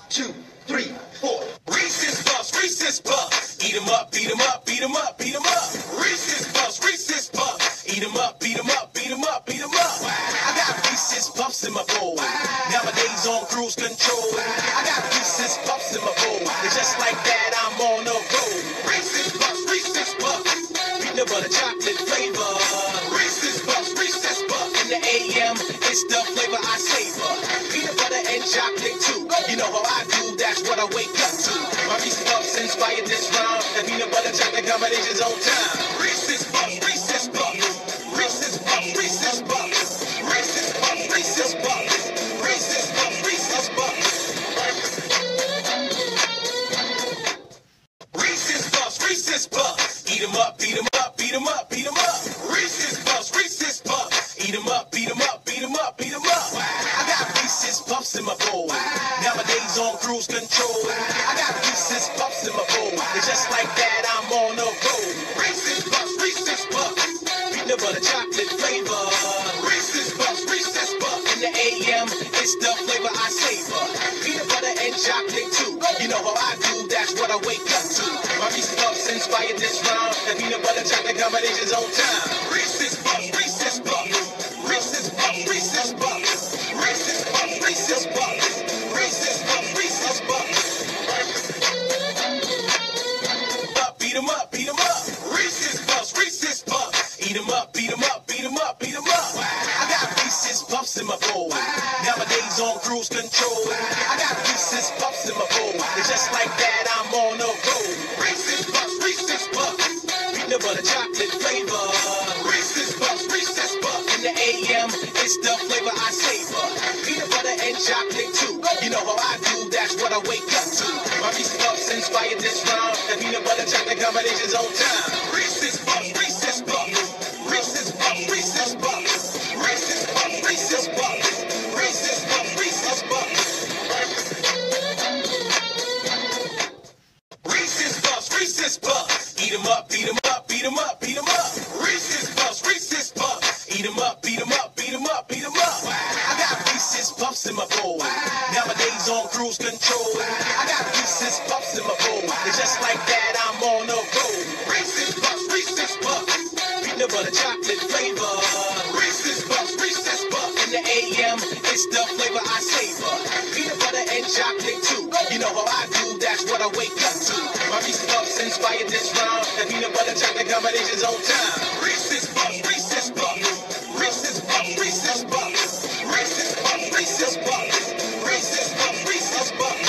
2, 3, 4. Reese's Puffs, Reese's Puffs. Eat 'em up, beat 'em up, beat 'em up, beat 'em up. Reese's Puffs, Reese's Puffs. Eat 'em up, beat 'em up, beat 'em up, beat 'em up. I got Reese's Puffs in my bowl. Nowadays on cruise control. I got Reese's Puffs in my bowl. It's just like that, I'm on a roll. Reese's Puffs, Reese's Puffs. Peanut butter chocolate flavor. Reese's Puffs, Reese's Puffs. In the AM, it's the flavor I savor. Peanut butter and chocolate too. You know how I do, that's what I wake up to. My Reese's Puffs inspired this rhyme. The peanut butter chocolate combination's on time. Reese's Puffs, Reese's Puffs. Reese's Puffs, Reese's Puffs. Reese's Puffs, Reese's Puffs. Reese's Puffs, Reese's Puffs. Reese's Puffs, Reese's Puffs. Eat 'em up, beat 'em up, beat 'em up, beat 'em up. Reese's Puffs, Reese's Puffs. Eat 'em up, beat 'em up, beat 'em up, beat 'em up. I got Reese's Puffs in my bowl. Nowadays on cruise control. I got Reese's Puffs in my bowl. It's just like that, I'm on a roll. Reese's Puffs, Reese's Puffs. Peanut butter chocolate flavor. Reese's Puffs, Reese's Puffs. In the AM, it's the flavor I savor. Peanut butter and chocolate too. You know how I do, that's what I wake up to. My Reese's Puffs inspired this rhyme. The peanut butter chocolate combination's on time. Reese's Puffs, Reese's Puffs. Reese's Puffs, Reese's Puffs. Reese's Puffs, Reese's Puffs. Reese's Puffs, Reese's Puffs. Beat 'em up, beat 'em up. Reese's Puffs, Reese's Puffs. Eat 'em up, beat 'em up, beat 'em up, beat 'em up. I got Reese's Puffs in my bowl. Nowadays on cruise control. I got Reese's Puffs in my bowl. It's just like that, I'm on a roll. Reese's Puffs, Reese's Puffs. Peanut butter chocolate flavor. Reese's Puffs, Reese's Puffs. In the AM, it's the flavor I savor. Peanut butter and chocolate too. You know how I do, that's what I wake up to. My Reese's Puffs inspired this rhyme. The peanut butter chocolate combination's on time. Reese's Puffs, Reese's Puffs. Reese's Puffs, Reese's Puffs. Reese's Puffs, Reese's Puffs. Reese's Puffs, Reese's Puffs. Reese's Puffs, Reese's Puffs. Eat 'em up, beat 'em up, beat 'em up, beat 'em up. Reese's Puffs, Reese's Puffs. Eat 'em up, beat 'em up, beat 'em up, beat 'em up. I got Reese's Puffs in my bowl. Nowadays on cruise control. I got Reese's Puffs in my bowl. It's just like that, I'm on a roll. Reese's Puffs, Reese's Puffs. Peanut butter chocolate flavor. Reese's Puffs, Reese's Puffs. In the AM, it's the flavor I savor. Peanut butter and chocolate too. You know how I do, that's what I wake up to. My Reese's Puffs inspired this rhyme. The peanut butter chocolate combination's on time. Reese's Puffs, Reese's Puffs. Reese's Puffs, Reese's Puffs. Reese's Puffs, Reese's Puffs. Reese's Puffs, Reese's Puffs.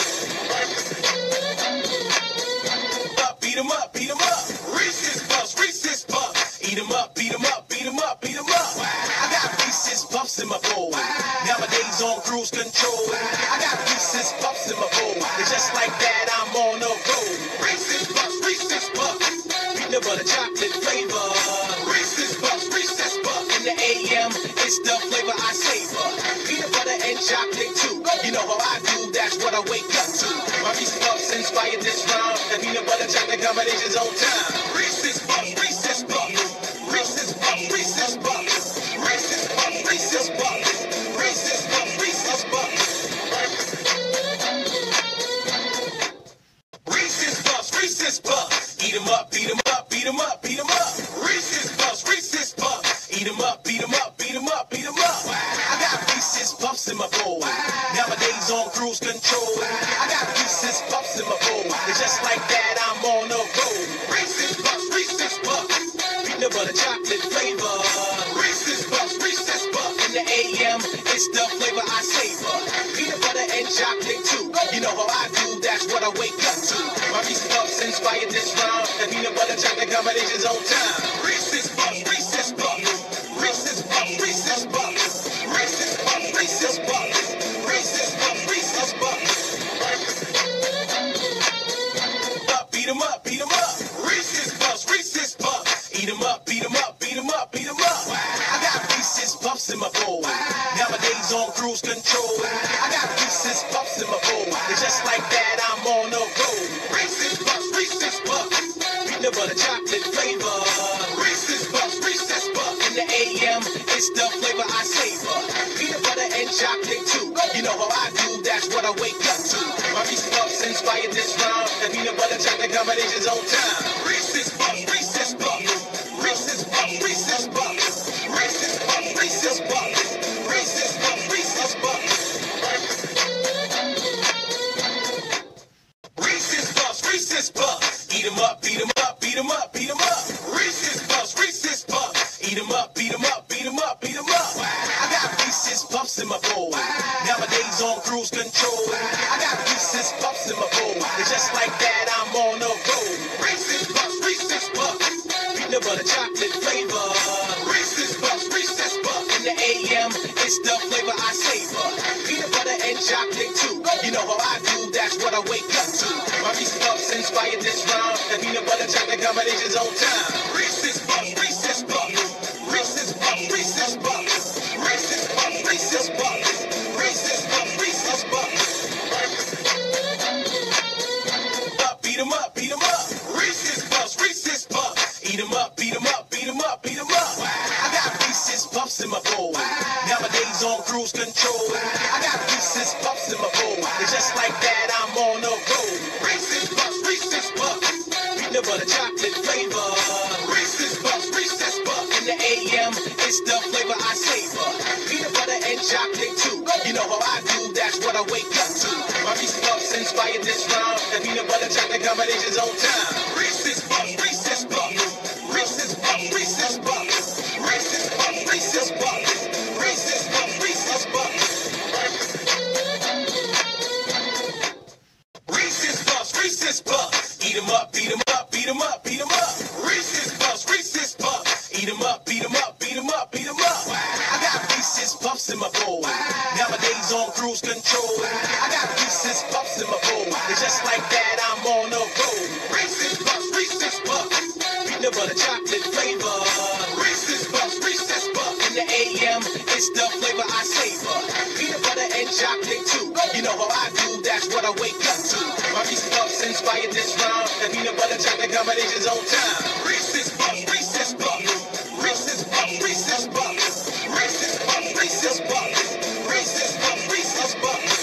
Beat 'em up, beat 'em up. Reese's Puffs, Reese's Puffs. Eat 'em up, beat 'em up, beat 'em up, beat 'em up. I got Reese's Puffs in my bowl. Nowadays on cruise control. I got Reese's Puffs in my bowl. It's just like that, I'm on a roll. Reese's Puffs, Reese's Puffs. Peanut butter chocolate flavor. Reese's Puffs, Reese's Puffs. In the AM, it's the flavor I savor. Peanut butter and chocolate too. You know how I do, that's what I wake up to. My Reese's Puffs inspired this rhyme. The peanut butter chocolate combination's on time. Reese's Puffs, Reese's Puffs. Reese's Puffs, Reese's Puffs. Reese's Puffs, Reese's Puffs. Reese's Puffs, Reese's Puffs. Reese's Puffs, Reese's Puffs. Eat 'em up, beat 'em up, beat 'em up, beat 'em up. Reese's Puffs, Reese's Puffs. Eat 'em up, beat 'em up, beat 'em up, beat 'em up. I got Reese's Puffs in my bowl. Nowadays on cruise control. I got Reese's Puffs in my bowl. It's just like that, I'm on a roll. Reese's Puffs, Reese's Puffs. Peanut butter chocolate flavor. Reese's Puffs, Reese's Puffs. In the AM, it's the flavor I savor. Peanut butter and chocolate too. You know how I do, that's what I wake up to. My Reese's Puffs inspired this rhyme. The peanut butter chocolate combination's on time. Reese's Puffs, Reese's Puffs. Reese's Puffs, Reese's Puffs. Reese's Puffs, Reese's Puffs. Reese's Puffs, Reese's Puffs. Beat 'em up, beat 'em up. Reese's Puffs, Reese's Puffs. Eat 'em up, beat 'em up, beat 'em up, beat 'em up. I got Reese's Puffs in my bowl. Nowadays on cruise control. I got Reese's Puffs in my bowl. It's just like that, I'm on a roll. Reese's Puffs, Reese's Puffs. Peanut butter chocolate flavor. Reese's Puffs, Reese's Puffs. In the AM, it's the flavor I savor. Peanut butter and chocolate too. You know how I do, that's what I wake up to. My Reese's accommodations on time. Reese's Puffs, Reese's Puffs, Reese's Puffs, Reese's Puffs, Reese's Puffs, Reese's Puffs, Reese's Puffs, Reese's Puffs. Reese's Puffs, Reese's Puffs. Eat 'em up, beat 'em up, beat 'em up, beat 'em up. Reese's Puffs, Reese's Puffs. Eat 'em up, beat 'em up, beat 'em up, beat 'em up. I got Reese's Puffs in my bowl. Nowadays on cruise control. I got Reese's Puffs in my bowl. And just like that, I'm on the road. Reese's Puffs, Reese's Puffs. Peanut butter chocolate flavor. Reese's Puffs, Reese's Puffs. In the AM, it's the flavor I savor. Peanut butter and chocolate too. You know how I do, that's what I wake up to. My Reese's Puffs inspired this round. The peanut butter chocolate combination's on time. Reese's Puffs, Reese's Puffs. Reese's Puffs, Reese's Puffs. Reese's Puffs, Reese's Puffs. Reese's Puffs, Reese's Puffs. Beat 'em up, beat 'em up. Reese's Puffs, Reese's Puffs. Eat 'em up, beat 'em up, beat 'em up, beat 'em up. I got Reese's Puffs in my bowl. Nowadays on cruise control. I got Reese's Puffs in my bowl. And just like that, I'm on the road. Reese's Puffs, Reese's Puffs. Peanut butter chocolate flavor. Reese's Puffs, Reese's Puffs. In the AM, it's the flavor I savor. Peanut butter and chocolate too. You know how I do, that's what I wake up to. My Reese's Puffs inspired this round. The peanut butter chocolate combination's on time. Reese's Puffs, Reese's Puffs. Reese's Puffs, Reese's Puffs. Reese's Puffs, Reese's Puffs. Reese's Puffs, Reese's Puffs. Reese's Puffs, Reese's Puffs. Eat 'em up, beat 'em up, beat 'em up, beat 'em up. Reese's Puffs, Reese's Puffs. Eat 'em up, beat 'em up, beat 'em up, beat 'em up. I got Reese's Puffs in my bowl. Nowadays on cruise control. I got Reese's Puffs in my bowl. And just like that, I'm on the road. Reese's Puffs, Reese's Puffs. Peanut butter chocolate flavor. Reese's Puffs, Reese's Puffs. In the AM, it's the flavor I savor. Peanut butter and chocolate too. You know how I do, that's what I wake up to. My Reese's Puffs inspired this round. The peanut butter chocolate combination's on time. Reese's Puffs, Reese's Puffs. Reese's Puffs, Reese's Puffs. Reese's Puffs, Reese's Puffs. Reese's Puffs, Reese's Puffs.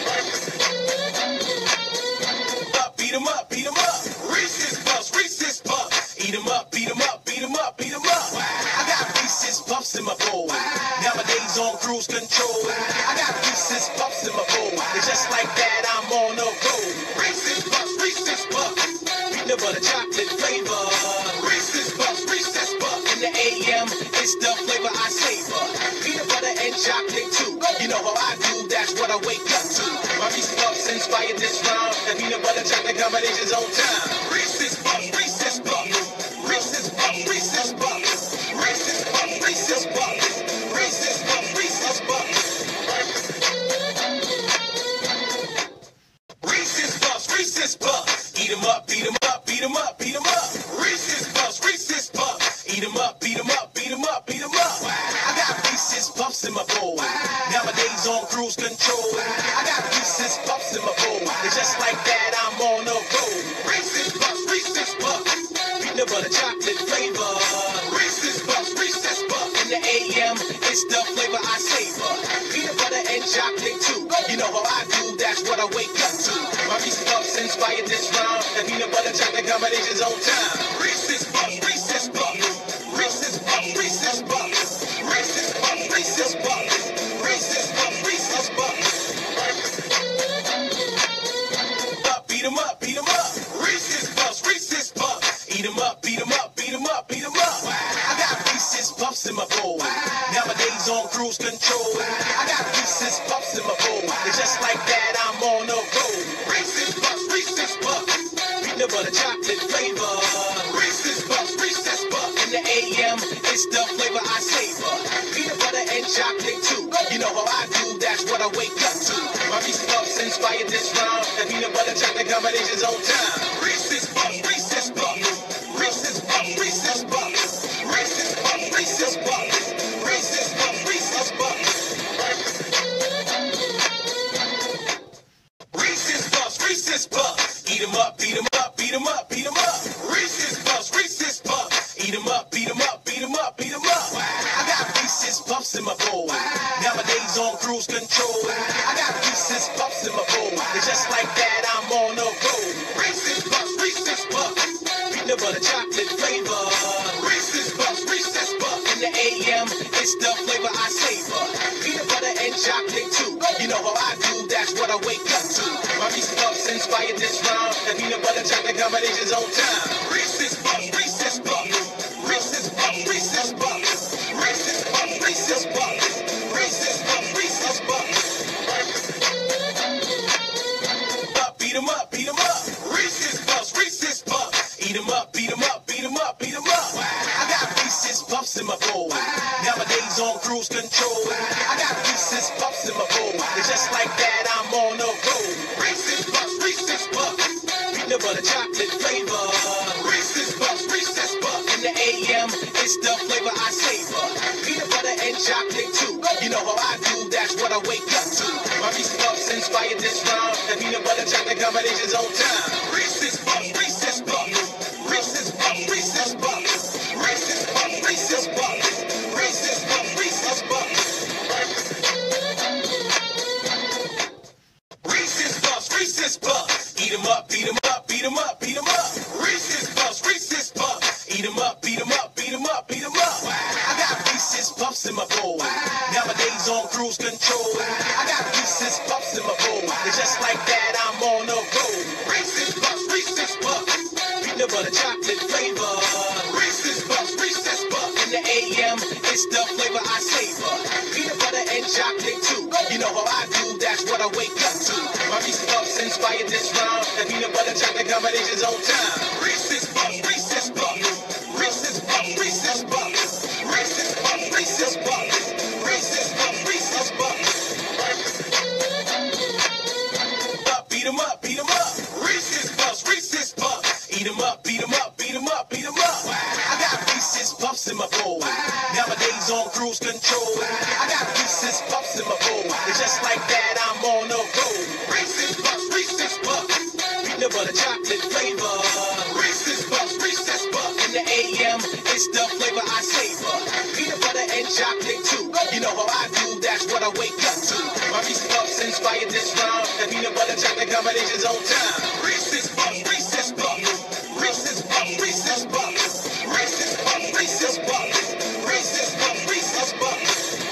Beat 'em up, beat 'em up. Reese's Puffs, Reese's Puffs. Eat 'em up, beat 'em up, beat 'em up, beat 'em up. I got Reese's Puffs in my bowl. Nowadays on cruise control. I got Reese's Puffs in my bowl. And just like that, I'm on the road. Reese's Puffs, Reese's Puffs. Peanut butter chocolate flavor. Reese's Puffs, Reese's Puffs. In the AM, it's the flavor I savor. Peanut butter and chocolate too. You know how I do, that's what I wake up to. My Reese's Puffs inspired this round. The peanut butter chocolate combination's on time. Reese's Puffs, Reese's Puffs. Reese's Puffs, Reese's Puffs. Reese's Puffs, Reese's Puffs. Reese's Puffs, Reese's Puffs. Reese's Puffs, Reese's Puffs. Eat 'em up, beat 'em up, beat 'em up, beat 'em up. Reese's Puffs, Reese's Puffs. Eat 'em up, beat 'em up, beat 'em up, beat 'em up. I got Reese's Puffs in my bowl. Nowadays on cruise control. I got Reese's Puffs in my bowl. And just like that, I'm on the road. Reese's Puffs, Reese's Puffs. Peanut butter chocolate flavor. Reese's Puffs, Reese's Puffs. In the AM, it's the flavor I savor. Peanut butter and chocolate too. You know how I do, that's what I wake up to. My Reese's Puffs inspired this round. The peanut butter chocolate combination's on time. Reese's Puffs, Reese's Puffs. Reese's Puffs, Reese's Puffs. Reese's Puffs, Reese's Puffs. Reese's Puffs, Reese's Puffs. Beat 'em up, beat 'em up. Reese's Puffs, Reese's Puffs. Eat 'em up, beat 'em up, beat 'em up, beat 'em up. I got Reese's Puffs in my bowl. Nowadays on cruise control. I got Reese's Puffs in my bowl. And just like that, I'm on the road. Reese's Puffs, Reese's Puffs. Peanut butter chocolate flavor. Reese's Puffs, Reese's Puffs. In the AM, it's the flavor I savor. Peanut butter and chocolate too. You know how I do, that's what I wake up to. My Reese's Puffs inspired this round. The peanut butter chocolate combination's on time. Reese's Puffs, Reese's Puffs. Reese's Puffs, Reese's Puffs. Reese's Puffs, Reese's Puffs. Reese's Puffs, Reese's Puffs. Reese's Puffs, Reese's Puffs. Eat 'em up, beat 'em up, beat 'em up, beat 'em up. Reese's Puffs, Reese's Puffs. Eat 'em up, beat 'em up, beat 'em up, beat 'em up. I got Reese's Puffs in my bowl. Nowadays on cruise control. I got Reese's Puffs in my bowl. And just like that, I'm on the road. Reese's Puffs, Reese's Puffs. butter chocolate flavor. Reese's Puffs, Reese's Puffs. In the AM, it's the flavor I savor. Peanut butter and chocolate too. You know how I do, that's what I wake up to. My Reese's Puffs inspired this rhyme. The peanut butter chocolate combination's on time. Reese's Puffs, Reese's Puffs. Reese's Puffs, Reese's Puffs. Reese's Puffs, Reese's Puffs. Reese's Puffs, Reese's Puffs. Beat 'em up, beat 'em up. Reese's Puffs, Reese's Puffs. Eat 'em up, beat 'em up, beat 'em up, beat 'em up. I got Reese's Puffs in my bowl. Nowadays on cruise control. I got Reese's Puffs in my bowl. It's just like that, I'm on the road. Reese's Puffs, Reese's Puffs. Peanut butter chocolate flavor. Reese's Puffs, Reese's Puffs. In the AM, it's the flavor I savor. Peanut butter and chocolate too. You know how I do, that's what I wake up to. My Reese's Puffs inspired this rhyme. The peanut butter chocolate combination's on time. Reese's Puffs, Reese's Puffs. Reese's Puffs, Reese's Puffs. Reese's Puffs, Reese's Puffs. Reese's Puffs, Reese's Puffs. Reese's Puffs, Reese's Puffs. Eat 'em up, beat 'em up, beat 'em up, beat 'em up. Reese's Puffs, Reese's Puffs. Eat 'em up, beat 'em up, beat 'em up, beat 'em up. I got Reese's Puffs in my bowl. Nowadays on cruise control. I got Reese's Puffs in my bowl. It's just like that, I'm on the road. Reese's Puffs, Reese's Puffs. Peanut butter chocolate flavor. Reese's Puffs, Reese's Puffs. In the AM, it's the flavor I savor. Peanut butter and chocolate too. You know how I do, that's what I wake up to. My Reese's Puffs inspired this rhyme. The peanut butter chocolate combination's on time. Reese's Puffs, Reese's Puffs. Reese's Puffs, Reese's Puffs. Reese's Puffs, Reese's Puffs. Reese's Puffs, Reese's Puffs. Beat 'em up, beat 'em up. Reese's Puffs, Reese's Puffs. Eat 'em up, beat 'em up, beat 'em up, beat 'em up. I got Reese's Puffs in my bowl. Nowadays on cruise control. I got Reese's Puffs in my bowl. It's just like that, I'm on the road. Reese's Puffs, Reese's Puffs. Peanut butter chocolate flavor. Reese's Puffs, Reese's Puffs. In the AM, it's the flavor I savor. Peanut butter and chocolate too. You know how I do, that's what I wake up to. My Reese's Puffs inspired this rhyme. The peanut butter chocolate combination's on time. Reese's Puffs, Reese's Puffs. Reese's Puffs, Reese's Puffs. Reese's Puffs, Reese's Puffs. Reese's Puffs, Reese's Puffs.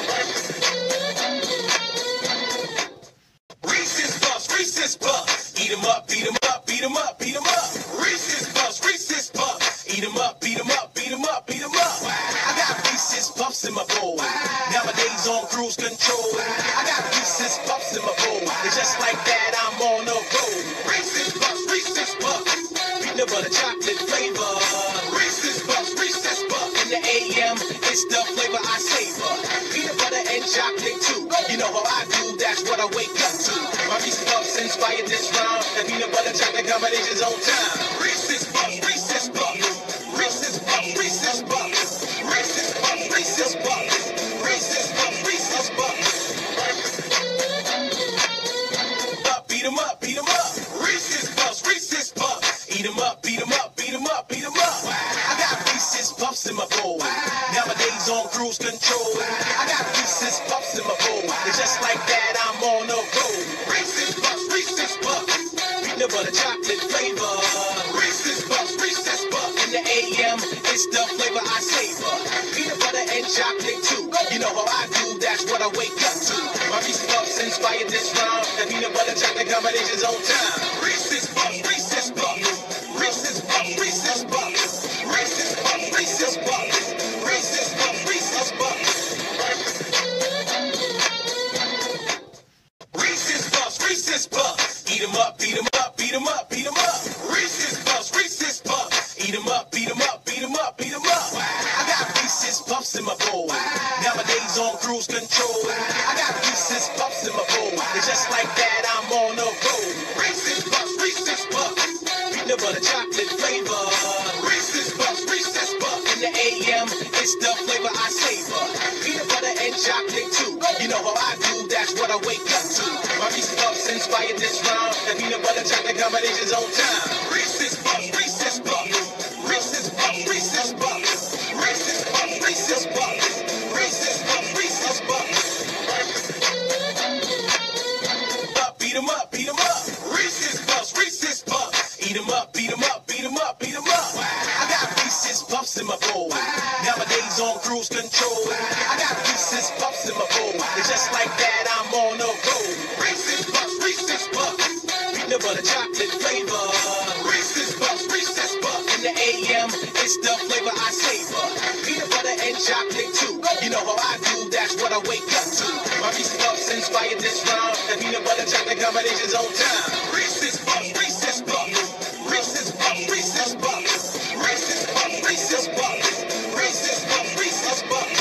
Reese's Puffs, Reese's Puffs. Eat 'em up, beat 'em up, beat 'em up, beat 'em up. Reese's Puffs, Reese's Puffs. Eat 'em up, beat 'em up, beat 'em up, beat 'em up. I got Reese's Puffs in my bowl. Nowadays on cruise control. I got Reese's Puffs in my bowl. It's just like that, I'm on the road. Reese's Puffs, Reese's Puffs. Peanut butter chocolate flavor. Reese's Puffs, Reese's Puffs. In the AM, it's the flavor I savor. Peanut butter and chocolate too. You know how I do, that's what I wake up to. My Reese's Puffs inspired this rhyme. The peanut butter chocolate combination's on time. Reese's Puffs, Reese's Puffs. Reese's Puffs, Reese's Puffs. Reese's Puffs, Reese's Puffs. Reese's Puffs, Reese's Puffs. Beat 'em up, beat 'em up. Reese's Puffs, Reese's Puffs. Eat 'em up, beat 'em up, beat 'em up, beat 'em up. I got Reese's Puffs in my bowl. Nowadays on cruise control. I got Reese's Puffs in my bowl. It's just like that, I'm on the road. Reese's Puffs, Reese's Puffs. Peanut butter chocolate flavor. Reese's Puffs, Reese's Puffs. In the AM, it's the flavor I savor. Peanut butter and chocolate too. You know how I do, that's what I wake up to. My Reese's Puffs inspired this rhyme. The peanut butter chocolate combination's on time. Reese's Puffs, Reese's Puffs. Reese's Puffs, Reese's Puffs. Reese's Puffs, Reese's Puffs. Reese's Puffs, Reese's Puffs. Reese's Puffs, Reese's Puffs. Eat 'em up, beat 'em up, beat 'em up, beat 'em up. Reese's Puffs, Reese's Puffs. Eat 'em up, beat 'em up, beat 'em up, beat 'em up. I got Reese's Puffs in my bowl. Nowadays on cruise control. I got Reese's Puffs in my bowl. It's just like that, I'm on the road. Reese's Puffs, Reese's Puffs. Peanut butter chocolate flavor. Reese's Puffs, Reese's Puffs. In the AM, it's the flavor I savor. Peanut butter and chocolate too. You know how I do, that's what I wake up to. My Reese's Puffs inspired this rhyme. The peanut butter chocolate combination's on time. Reese's Puffs, Reese's Puffs. Reese's Puffs, Reese's Puffs. Reese's Puffs, Reese's Puffs. Reese's Puffs, Reese's Puffs. Beat 'em up, beat 'em up. Reese's Puffs, Reese's Puffs. Eat 'em up, beat 'em up, beat 'em up, beat 'em up. I peanut butter chocolate flavor. Reese's Puffs, in the AM, it's the flavor I savor. Peanut butter and chocolate too. You know how I do, that's what I wake up to. My Reese's Puffs inspired this rhyme. The peanut butter chocolate combination's on time. Reese's Puffs, Reese's Puffs. Reese's Puffs, Reese's Puffs. Reese's Puffs, Reese's Puffs. Reese's Puffs, Reese's Puffs.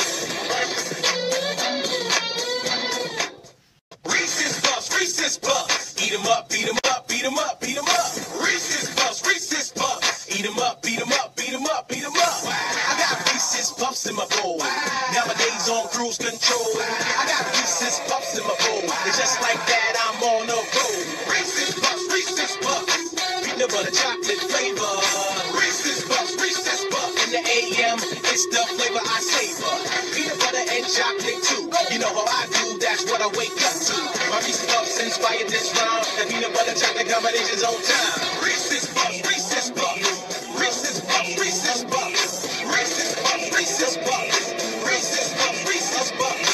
Reese's Puffs, Reese's Puffs. Eat 'em up, beat 'em up, beat 'em up, beat 'em up. Reese's Puffs, Reese's Puffs. Eat 'em up, beat 'em up, beat 'em up, beat 'em up. I got Reese's Puffs in my bowl. Nowadays on cruise control. I got Reese's Puffs in my bowl. It's just like that, I'm on a roll. Reese's Puffs, Reese's Puffs. Peanut butter chocolate flavor. Reese's Puffs, Reese's Puffs. In the AM, it's the flavor I savor. Peanut butter and chocolate too. You know how I do, that's what I wake up to. My Reese's Puffs inspired this rhyme. The peanut butter chocolate combination's on time. Reese's Puffs, Reese's Puffs. Reese's Puffs, Reese's Puffs. Reese's Puffs, Reese's Puffs. Reese's Puffs, Reese's Puffs.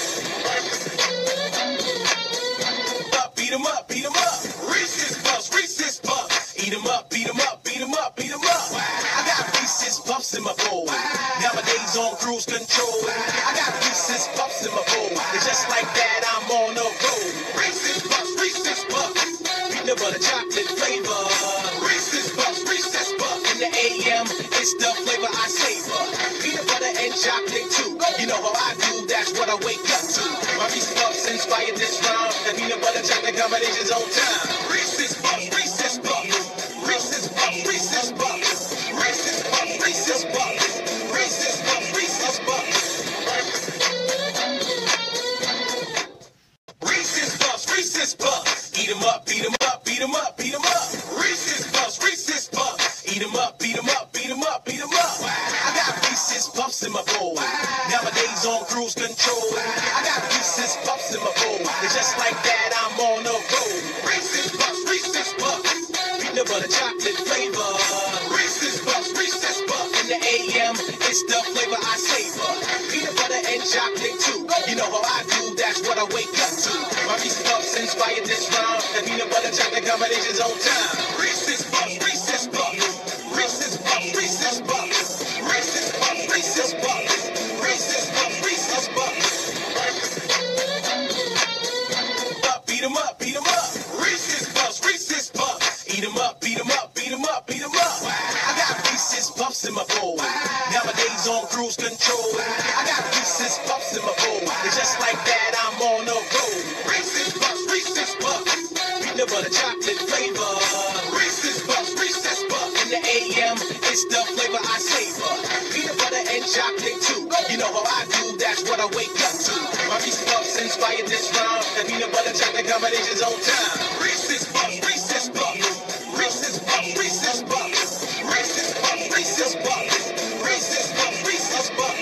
Beat 'em up, beat 'em up. Reese's Puffs, Reese's Puffs. Eat 'em up, beat 'em up, beat 'em up, beat 'em up. I got Reese's Puffs in my bowl. Nowadays on cruise control. I got Reese's Puffs in my bowl. It's just like that, I'm on a roll. Reese's Puffs, Reese's Puffs. Peanut butter chocolate flavor. Reese's Puffs, Reese's Puffs. In the AM, it's the flavor I savor. Peanut butter and chocolate too. You know how I do, that's what I wake up to. My Reese's Puffs inspired this rhyme. The peanut butter chocolate combination's on time. Reese's Puffs, Reese's Puffs. Reese's Puffs, Reese's Puffs. Reese's Puffs, Reese's Puffs. Reese's Puffs, Reese's Puffs. Reese's Puffs, Reese's Puffs. Eat 'em up, beat 'em up, beat 'em up, beat 'em up. Reese's Puffs, Reese's Puffs. Eat 'em up, beat 'em up, beat 'em up, beat 'em up. I got Reese's Puffs in my bowl. Nowadays on cruise control. I got Reese's Puffs in my bowl. It's just like that, I'm on a roll. Reese's Puffs, Reese's Puffs. Peanut butter chocolate flavor. Reese's Puffs, Reese's Puffs. In the AM, it's the flavor I savor. Peanut butter and chocolate too. You know how I do, that's what I wake up to. My Reese's Puffs inspired this rhyme. The peanut butter chocolate combination's on time. Reese's Puffs, Reese's Puffs. Reese's Puffs, Reese's Puffs. Reese's Puffs, Reese's Puffs. Reese's Puffs, Reese's Puffs. Beat 'em up, beat 'em up. Reese's Puffs, Reese's Puffs. Eat 'em up, beat 'em up, beat 'em up, beat 'em up. I got Reese's Puffs in my bowl. Nowadays on cruise control. I got Reese's Puffs in my bowl. It's just like that, I'm on a roll. Reese's Puffs, Reese's Puffs. Peanut butter chocolate flavor. Reese's Puffs, Reese's Puffs. In the AM, it's the flavor I savor. Peanut butter and chocolate too. You know how I do, that's what I wake up to. My Reese's Puffs inspired this rhyme. The peanut butter chocolate combination's on time. Reese's Puffs, Reese's Puffs. Reese's Puffs, Reese's Puffs. Reese's Puffs, Reese's Puffs. Reese's Puffs, Reese's Puffs.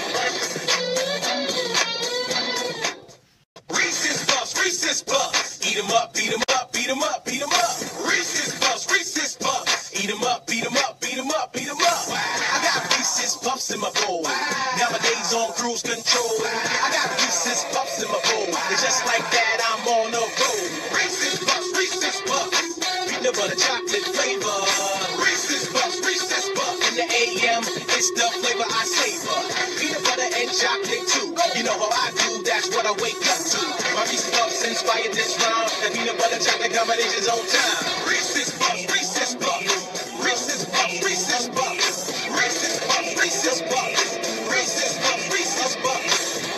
Reese's Puffs, Reese's Puffs. Eat 'em up, beat 'em up, beat 'em up, beat 'em up. Reese's Puffs, Reese's Puffs. Eat 'em up, beat 'em up, beat 'em up, beat 'em up. I got Reese's Puffs in my bowl. Nowadays on cruise control. I got Reese's Puffs in my bowl. It's just like that, I'm on a roll. Reese's Puffs, Reese's Puffs. Peanut butter chocolate flavor. Reese's Puffs, Reese's Puffs. In the AM, it's the flavor I savor. Peanut butter and chocolate too. You know how I do, that's what I wake up to. My Reese's Puffs inspired this rhyme. The peanut butter chocolate combination's on time. Reese's Puffs, Reese's Puffs. Reese's Puffs, Reese's Puffs. Reese's Puffs, Reese's Puffs. Reese's Puffs, Reese's Puffs.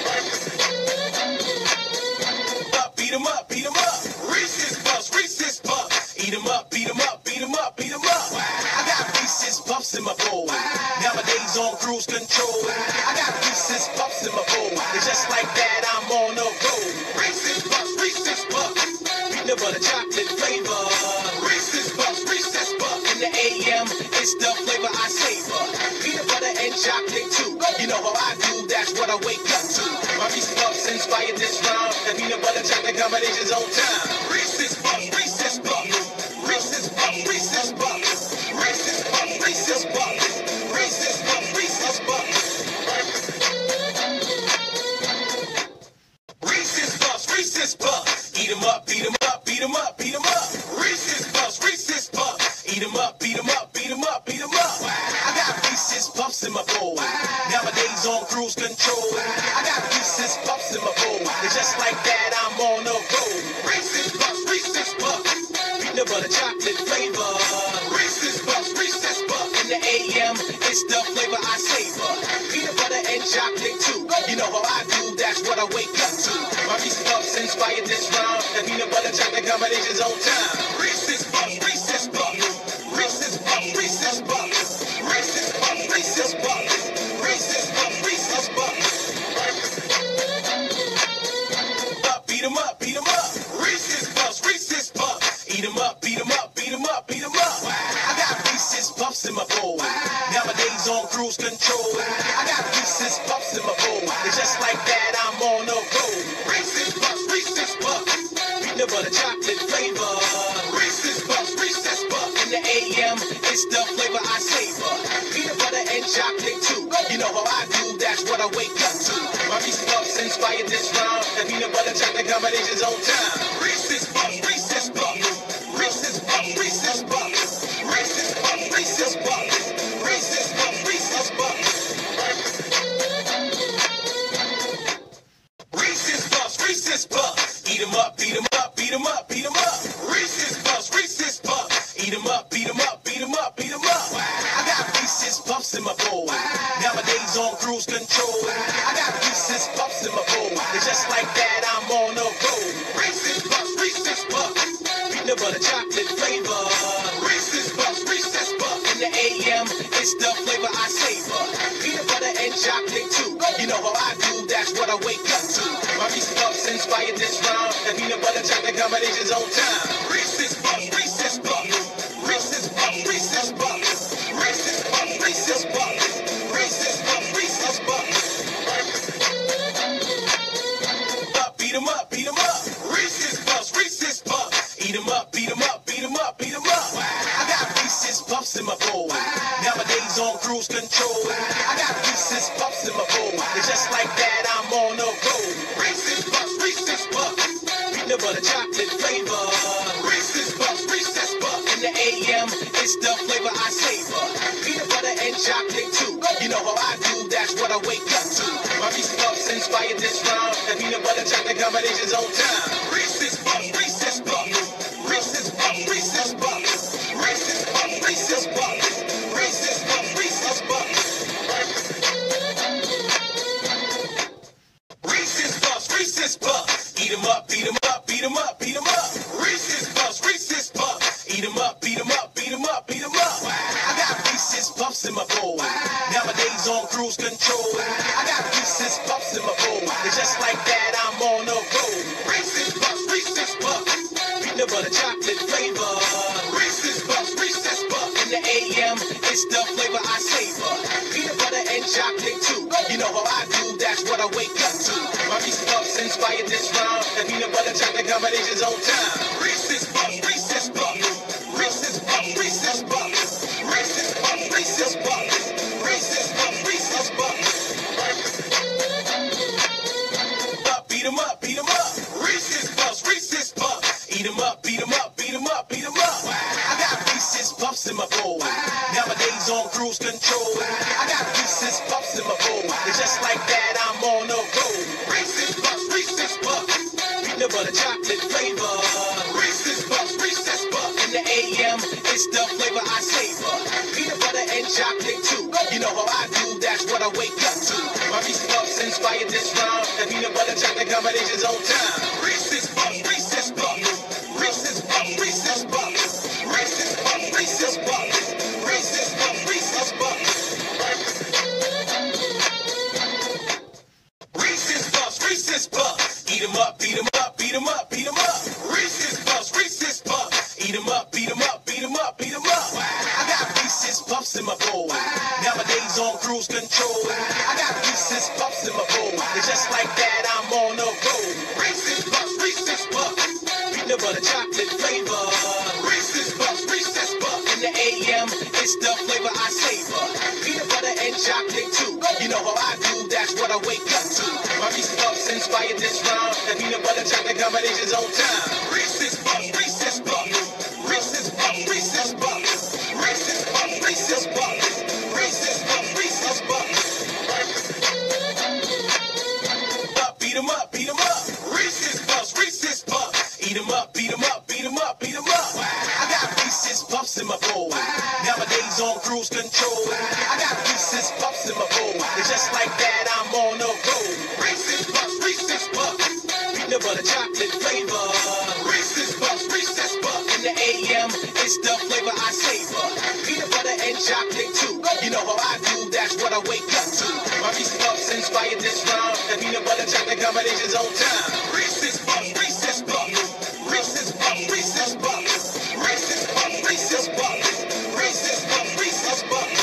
Beat 'em up, beat 'em up. Reese's Puffs, Reese's Puffs. Eat 'em up, beat 'em up, beat 'em up, beat 'em up. I got Reese's Puffs in my bowl. Nowadays on cruise control. I got Reese's Puffs in my bowl. It's just like that, I'm on a roll. Reese's Puffs, Reese's Puffs. Peanut butter chocolate flavor. Reese's Puffs, Reese's Puffs. In the AM, it's the flavor I savor. Peanut butter and chocolate too. You know how I do, that's what I wake up to. My Reese's Puffs inspired this rhyme. The peanut butter chocolate combination's on time. Reese's Puffs, Reese's Puffs. Reese's Puffs, Reese's Puffs. Reese's Puffs, Reese's Puffs. Reese's Puffs, Reese's Puffs. Reese's Puffs, Reese's Puffs. Eat 'em up, beat 'em up, beat 'em up, beat 'em up. Reese's Puffs, peanut butter chocolate flavor. Reese's Puffs, in the AM, it's the flavor I savor. Peanut butter and chocolate too. You know how I do, that's what I wake up to. My Reese's Puffs inspired this rhyme. The peanut butter chocolate combination's on time. Reese's Puffs, Reese's Puffs. Reese's Puffs, Reese's Puffs. Reese's Puffs, Reese's Puffs. Reese's Puffs, Reese's Puffs. Beat 'em up, beat 'em up. Reese's Puffs, Reese's Puffs. Eat 'em up, beat 'em up, beat 'em up, beat 'em up. I got Reese's Puffs in my bowl. Nowadays on cruise control. I got Reese's Puffs in my bowl. And just like that, I'm on the road. Reese's Puffs, Reese's Puffs. Peanut butter chocolate flavor. Reese's Puffs, Reese's Puffs. In the AM, it's the flavor I savor. Peanut butter and chocolate too. You know how I do, that's what I wake up to. My Reese's Puffs inspired this rhyme. The peanut butter chocolate combination's on time. Reese's Puffs, Reese's Puffs. Reese's Puffs, Reese's Puffs. Reese's Puffs, Reese's Puffs. Reese's Puffs, Reese's Puffs. Reese's Puffs, Reese's Puffs. Eat 'em up, beat 'em up, beat 'em up, beat 'em up. Reese's Puffs, Reese's Puffs. Eat 'em up, beat 'em up, beat 'em up, beat 'em up. I got Reese's Puffs in my bowl. Nowadays on cruise control. I got Reese's Puffs in my bowl. And just like that, I'm on the road. Reese's Puffs, Reese's Puffs. Peanut butter chocolate flavor. Reese's Puffs, Reese's Puffs. In the AM, it's the flavor I savor. Peanut butter and chocolate too. You know how I do, that's what I wake up to. My Reese's Puffs inspired this rhyme. The peanut butter chocolate combination's on time. Reese's Puffs, Reese's Puffs. Reese's Puffs, Reese's Puffs. Reese's Puffs, Reese's Puffs. Reese's Puffs, Reese's Puffs. Beat 'em up, beat 'em up. Reese's Puffs, Reese's Puffs. Eat 'em up, beat 'em up, beat 'em up, beat 'em up. I got Reese's Puffs in my bowl. Nowadays on cruise control. I got Reese's Puffs in my bowl. And just like that, I'm on the road. Reese's Puffs, Reese's Puffs. Peanut butter chocolate flavor. Reese's Puffs, Reese's Puffs. In the AM, it's the flavor I savor. Peanut butter and chocolate too. You know how I do, that's what I wake up to. My Reese's Puffs inspired this rhyme. The peanut butter chocolate combination's on time. Reese's Puffs, Reese's Puffs. Reese's Puffs, Reese's Puffs. Reese's Puffs, Reese's Puffs. Reese's Puffs, Reese's Puffs. Reese's Puffs, Reese's Puffs. Eat 'em up, beat 'em up, beat 'em up, beat 'em up. Reese's Puffs, Reese's Puffs. Eat 'em up, beat 'em up, beat 'em up, beat 'em up. I got Reese's Puffs in my bowl. Nowadays on cruise control. I got Reese's Puffs in my bowl. And just like that, I'm on the road. Reese's Puffs, Reese's Puffs. Peanut butter chocolate flavor. Reese's Puffs, Reese's Puffs. In the AM, it's the flavor I savor. Peanut butter and chocolate too. You know how I do, that's what I wake up to. My Reese's Puffs inspired this rhyme. The peanut butter chocolate combination's on time. Reese's Puffs, Reese's Puffs. Reese's Puffs, Reese's Puffs. Reese's Puffs, Reese's Puffs. Reese's Puffs, Reese's Puffs. Beat 'em up, beat 'em up. Reese's Puffs, Reese's Puffs. Eat 'em up, beat 'em up, beat 'em up, beat 'em up. I got Reese's Puffs in my bowl. Nowadays on cruise control. I got Reese's Puffs in my bowl. And just like that, I'm on the road. Reese's Puffs, Reese's Puffs. Peanut butter chocolate flavor. Reese's Puffs, Reese's Puffs. In the AM, it's the flavor I savor. Peanut butter and chocolate too. You know how I do, that's what I wake up to. My Reese's Puffs inspired this rhyme. The peanut butter chocolate combination's on time. Reese's Puffs, Reese's Puffs. Reese's Puffs, Reese's Puffs. Reese's Puffs, Reese's Puffs. Reese's Puffs, Reese's Puffs. Reese's Puffs, Reese's Puffs. Eat 'em up, beat 'em up, beat 'em up, beat 'em up. Reese's Puffs, Reese's Puffs. Eat 'em up, beat 'em up, beat 'em up, beat 'em up. I got Reese's Puffs in my bowl. Nowadays on cruise control. I got Reese's Puffs in my bowl. And just like that, I'm on the road. Reese's Puffs, Reese's Puffs. Peanut butter chocolate flavor. Reese's Puffs, Reese's Puffs. In the AM, it's the flavor I savor. Peanut butter and chocolate too. You know how I do, that's what I wake up to. My Reese's Puffs inspired this rhyme. The peanut butter chocolate combination's on time. Reese's Puffs, Reese's Puffs. Reese's Puffs, Reese's Puffs. Reese's Puffs, Reese's Puffs. Reese's Puffs, Reese's Puffs. Beat 'em up, beat 'em up. Reese's Puffs, Reese's Puffs. Eat 'em up, beat 'em up, beat 'em up, beat 'em up. I the AM, it's the flavor I savor. Peanut butter and chocolate too. You know how I do, that's what I wake up to. My Reese's Puffs inspired this rhyme. The peanut butter chocolate combination's on time. Reese's Puffs, Reese's Puffs, Reese's Puffs, Reese's Puffs, Reese's Puffs, Reese's Puffs, Reese's Puffs, Reese's Puffs.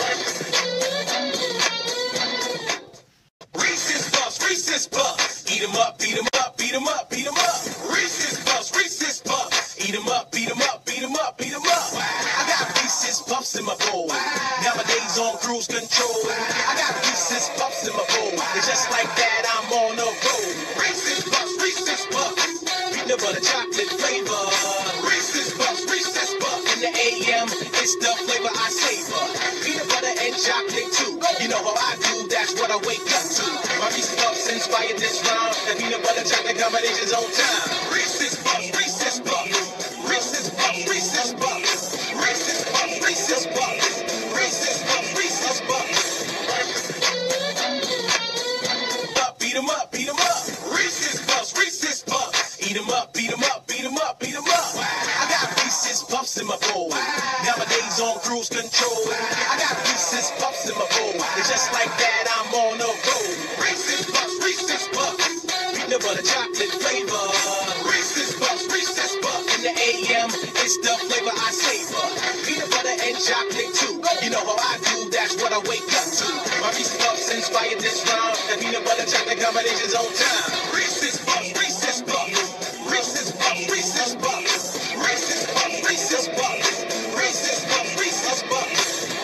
Reese's Puffs, Reese's Puffs. Eat 'em up, beat 'em up, beat 'em up, beat 'em up. Reese's Puffs, Reese's Puffs. Eat 'em up, beat 'em up, beat 'em up, beat 'em up. I got Reese's Puffs in my bowl. Nowadays on cruise control. I got Reese's Puffs in my bowl. And just like that, I'm on the road. Reese's Puffs, Reese's Puffs. Peanut butter chocolate flavor. Reese's Puffs, Reese's Puffs. In the AM, it's the flavor I savor. Peanut butter and chocolate too. You know how I do, that's what I wake up to. My Reese's Puffs inspired this rhyme. The peanut butter chocolate combination's on time. Reese's Puffs, Reese's Puffs, Reese's Puffs, Reese's Puffs, Reese's Puffs, Reese's Puffs, Reese's Puffs, Reese's Puffs. Beat 'em up, beat 'em up. Reese's Puffs, Reese's Puffs. Eat 'em up, beat 'em up, beat 'em up, beat 'em up. I got Reese's Puffs in my bowl. Nowadays on cruise control. I got Reese's Puffs in my bowl. And just like that, I'm on the road. Reese's Puffs, Reese's Puffs. Peanut butter chocolate flavor. Reese's Puffs, Reese's Puffs. In the AM, it's the flavor I savor. Peanut butter and chocolate too. You know how I do, that's what I wake up to. My Reese's Puffs inspired this rhyme. The peanut butter chocolate combination's on time. Reese's Puffs, Reese's Puffs, Reese's Puffs, Reese's Puffs, Reese's Puffs, Reese's Puffs, Reese's Puffs, Reese's Puffs.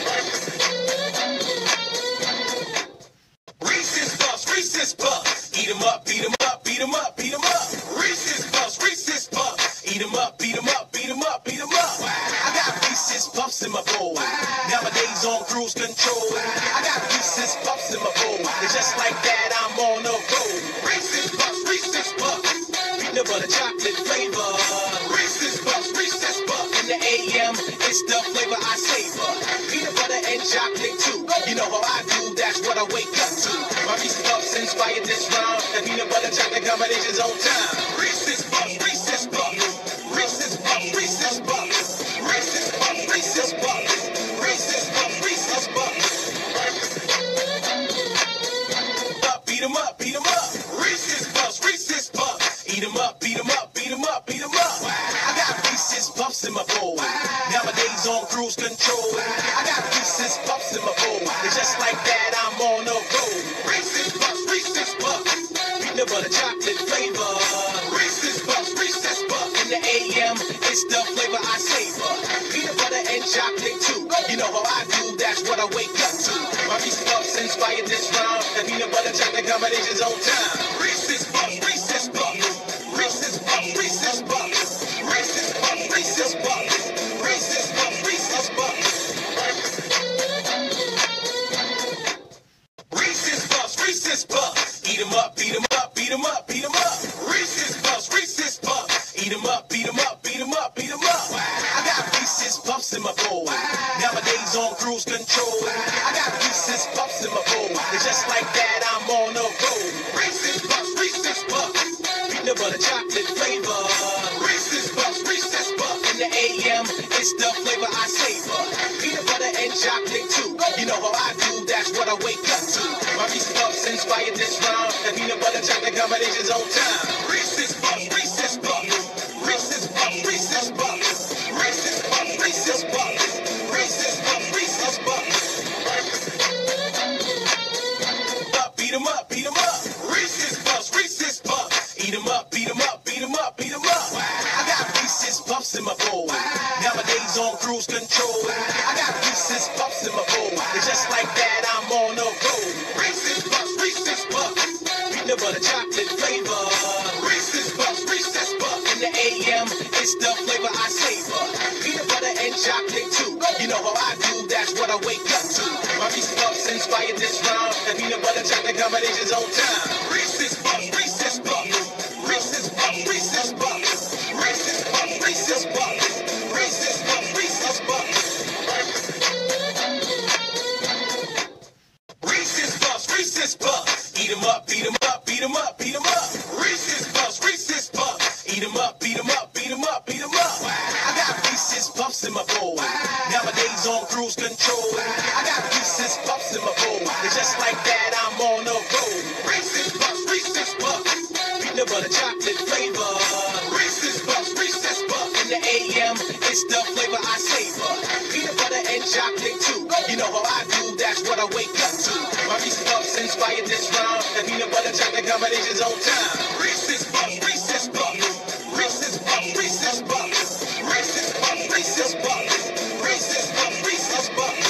Reese's Puffs, Reese's Puffs. Eat 'em up, beat 'em up, beat 'em up, beat 'em up. Reese's Puffs, Reese's Puffs. Eat 'em up, beat 'em up, beat 'em up, beat 'em up. I got Reese's Puffs in my bowl. Nowadays on cruise control. I got Reese's Puffs in my bowl. And just like that, I'm on the road. Reese's Puffs, Reese's Puffs. Peanut butter chocolate flavor. Reese's Puffs, Reese's Puffs. In the AM, it's the flavor I savor. Peanut butter and chocolate too. You know how I do, that's what I wake up to. My Reese's Puffs inspired this rhyme. The peanut butter chocolate combination's on time. Reese's Puffs, Reese's Puffs, Reese's Puffs, Reese's Puffs, Reese's Puffs, Reese's Puffs, Reese's Puffs, Reese's Puffs. Beat 'em up, beat 'em up. Reese's Puffs, Reese's Puffs. Eat 'em up, beat 'em up, beat 'em up, beat 'em up. I got Reese's Puffs in my bowl. Nowadays on cruise control. I got Reese's Puffs in my bowl. And just like that, I'm on the road. Reese's Puffs, Reese's Puffs. Peanut butter chocolate flavor. Reese's Puffs, Reese's Puffs. In the AM, it's the flavor I savor. Peanut butter and chocolate too. You know how I do, that's what I wake up to. My Reese's Puffs inspired this rhyme. The peanut butter chocolate combination's on time. Reese's Puffs, Reese's Puffs, Reese's Puffs, Reese's Puffs, Reese's Puffs, Reese's Puffs, Reese's Puffs, Reese's Puffs. Reese's Puffs, Reese's Puffs. Eat 'em up, beat 'em up, beat 'em up, beat 'em up. Reese's Puffs, Reese's Puffs. Eat 'em up, beat 'em up, beat 'em up, beat 'em up. I got Reese's Puffs in my bowl. Nowadays on cruise control. I got Reese's Puffs in my bowl. And just like that, I'm on the road. Reese's Puffs, Reese's Puffs. Peanut butter chocolate flavor. Reese's Puffs, Reese's Puffs. In the AM, it's the flavor I savor. Peanut butter and chocolate too. You know how I do, that's what I wake up to. My Reese's Puffs inspired this rhyme. The peanut butter chocolate combination's on time. Reese's Puffs, Reese's Puffs, Reese's Puffs, Reese's Puffs, Reese's Puffs, Reese's Puffs, Reese's Puffs, Reese's Puffs. Beat 'em up, beat 'em up. Reese's Puffs, Reese's Puffs. Eat 'em up, beat 'em up, beat 'em up, beat 'em up. I got Reese's Puffs in my bowl. Nowadays on cruise control. I got Reese's Puffs in my bowl. And just like that, I'm on the road. Reese's Puffs, Reese's Puffs. Peanut butter chocolate flavor. Reese's Puffs, Reese's Puffs. In the AM, it's the flavor I savor. Peanut butter and chocolate too. You know how I do, that's what I wake up to. My Reese's Puffs inspired this rhyme. The peanut butter chocolate combination's on time. Reese's Puffs, Reese's Puffs, Reese's Puffs, Reese's Puffs, Reese's Puffs, Reese's Puffs, Reese's Puffs, Reese's Puffs. Reese's Puffs, Reese's Puffs. Eat 'em up, beat 'em up, beat 'em up, beat 'em up. Reese's Puffs, Reese's Puffs. Eat 'em up, beat 'em up, beat 'em up, beat 'em up. I butter chocolate flavor. Reese's Puffs, in the AM, it's the flavor I savor. Peanut butter and chocolate too. You know how I do, that's what I wake up to. My Reese's Puffs inspired this rhyme. The peanut butter chocolate combination's on time. Reese's Puffs, Reese's Puffs, Reese's Puffs, Reese's Puffs, Reese's Puffs, Reese's Puffs, Reese's Puffs, Reese's Puffs.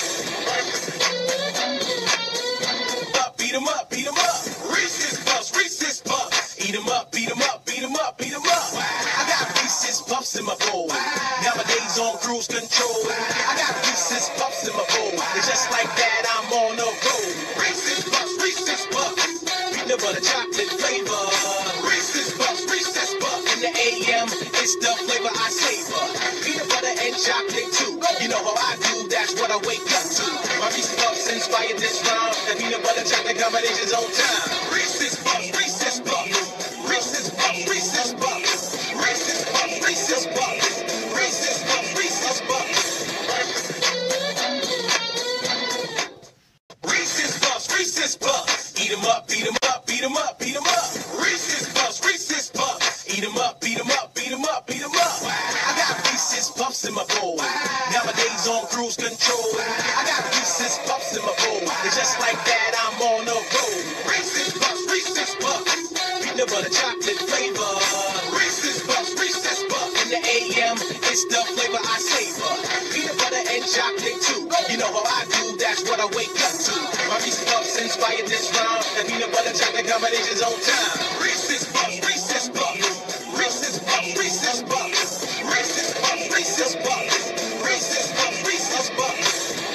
Beat 'em up, beat 'em up. Reese's Puffs, Reese's Puffs. Eat 'em up, beat 'em up, beat 'em up, beat 'em up. I got Reese's Puffs in my bowl. Nowadays on cruise control. I got Reese's Puffs in my bowl. It's just like that, I'm on the road. Reese's Puffs, Reese's Puffs. Peanut butter chocolate flavor. Reese's Puffs, Reese's Puffs. In the AM, it's the flavor I savor. Peanut butter and chocolate too. You know how I do, that's what I wake up to. My Reese's Puffs inspired this rhyme. The peanut butter chocolate combination's on time. Reese's Puffs, Reese's Puffs, Reese's Puffs, Reese's Puffs, Reese's Puffs, Reese's Puffs, Reese's Puffs, Reese's Puffs. Reese's Puffs, Reese's Puffs. Eat 'em up, beat 'em up, beat 'em up, beat 'em up. Reese's Puffs, Reese's Puffs. Eat 'em up, beat 'em up, beat 'em up, beat 'em up. I got Reese's Puffs in my bowl. Nowadays on cruise control. I got Reese's Puffs in my bowl. It's just like that, I'm on the road. Reese's Puffs, Reese's Puffs. Peanut butter chocolate flavor. Reese's Puffs, Reese's Puffs. In the AM, it's the flavor I savor. Peanut butter and chocolate too. You know how I do, that's what I wake up to. My Reese's Puffs inspired this rhyme. The peanut butter chocolate combination's on time. Reese's Puffs, Reese's Puffs, Reese's Puffs, Reese's Puffs, Reese's Puffs, Reese's Puffs, Reese's Puffs, Reese's Puffs.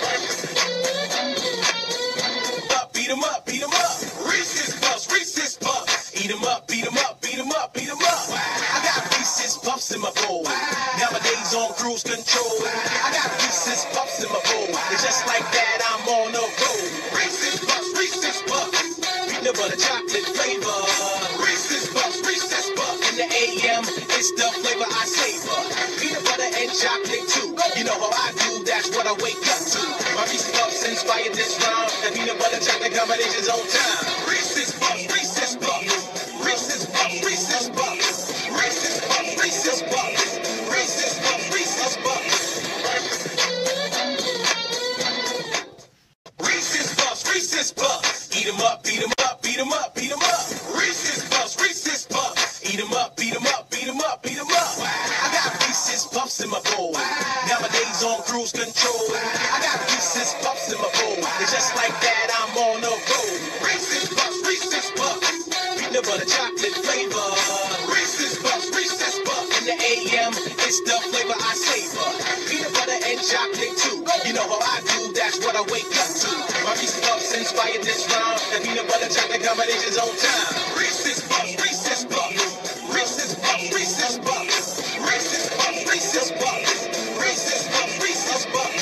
Beat 'em up, beat 'em up. Reese's Puffs, Reese's Puffs. Eat 'em up, beat 'em up, beat 'em up, beat 'em up. I got Reese's Puffs in my bowl. Nowadays on cruise control. I got Reese's Puffs in my bowl. It's just like that, I'm on the road. Reese's Puffs, Reese's Puffs. Peanut butter chocolate flavor. Reese's Puffs, Reese's Puffs. In the AM, it's the flavor I savor. Peanut butter and chocolate too. You know how I do, that's what I wake up to. My Reese's Puffs inspired this rhyme. The peanut butter chocolate combination's on time. Reese's Puffs, Reese's Puffs, Reese's Puffs, Reese's Puffs, Reese's Puffs, Reese's Puffs, Reese's Puffs, Reese's Puffs. Reese's Puffs, Reese's Puffs. Eat 'em up, beat 'em up, beat 'em up, beat 'em up. Reese's Puffs, Reese's Puffs. Eat 'em up, beat 'em up, beat 'em up, beat 'em up. I got Reese's Puffs in my bowl. Nowadays on cruise control. I got Reese's Puffs in my bowl. It's just like that, I'm on the road. Reese's Puffs, Reese's Puffs. Peanut butter chocolate flavor. Reese's Puffs, Reese's Puffs. In the AM, it's the flavor I savor. Peanut butter and chocolate too. You know how I do, that's what I wake up to. My Reese's Puffs inspired this rhyme. The peanut butter chocolate combination's on time. Reese's Puffs, Reese's Puffs, Reese's Puffs, Reese's Puffs, Reese's Puffs, Reese's Puffs, Reese's Puffs, Reese's Puffs.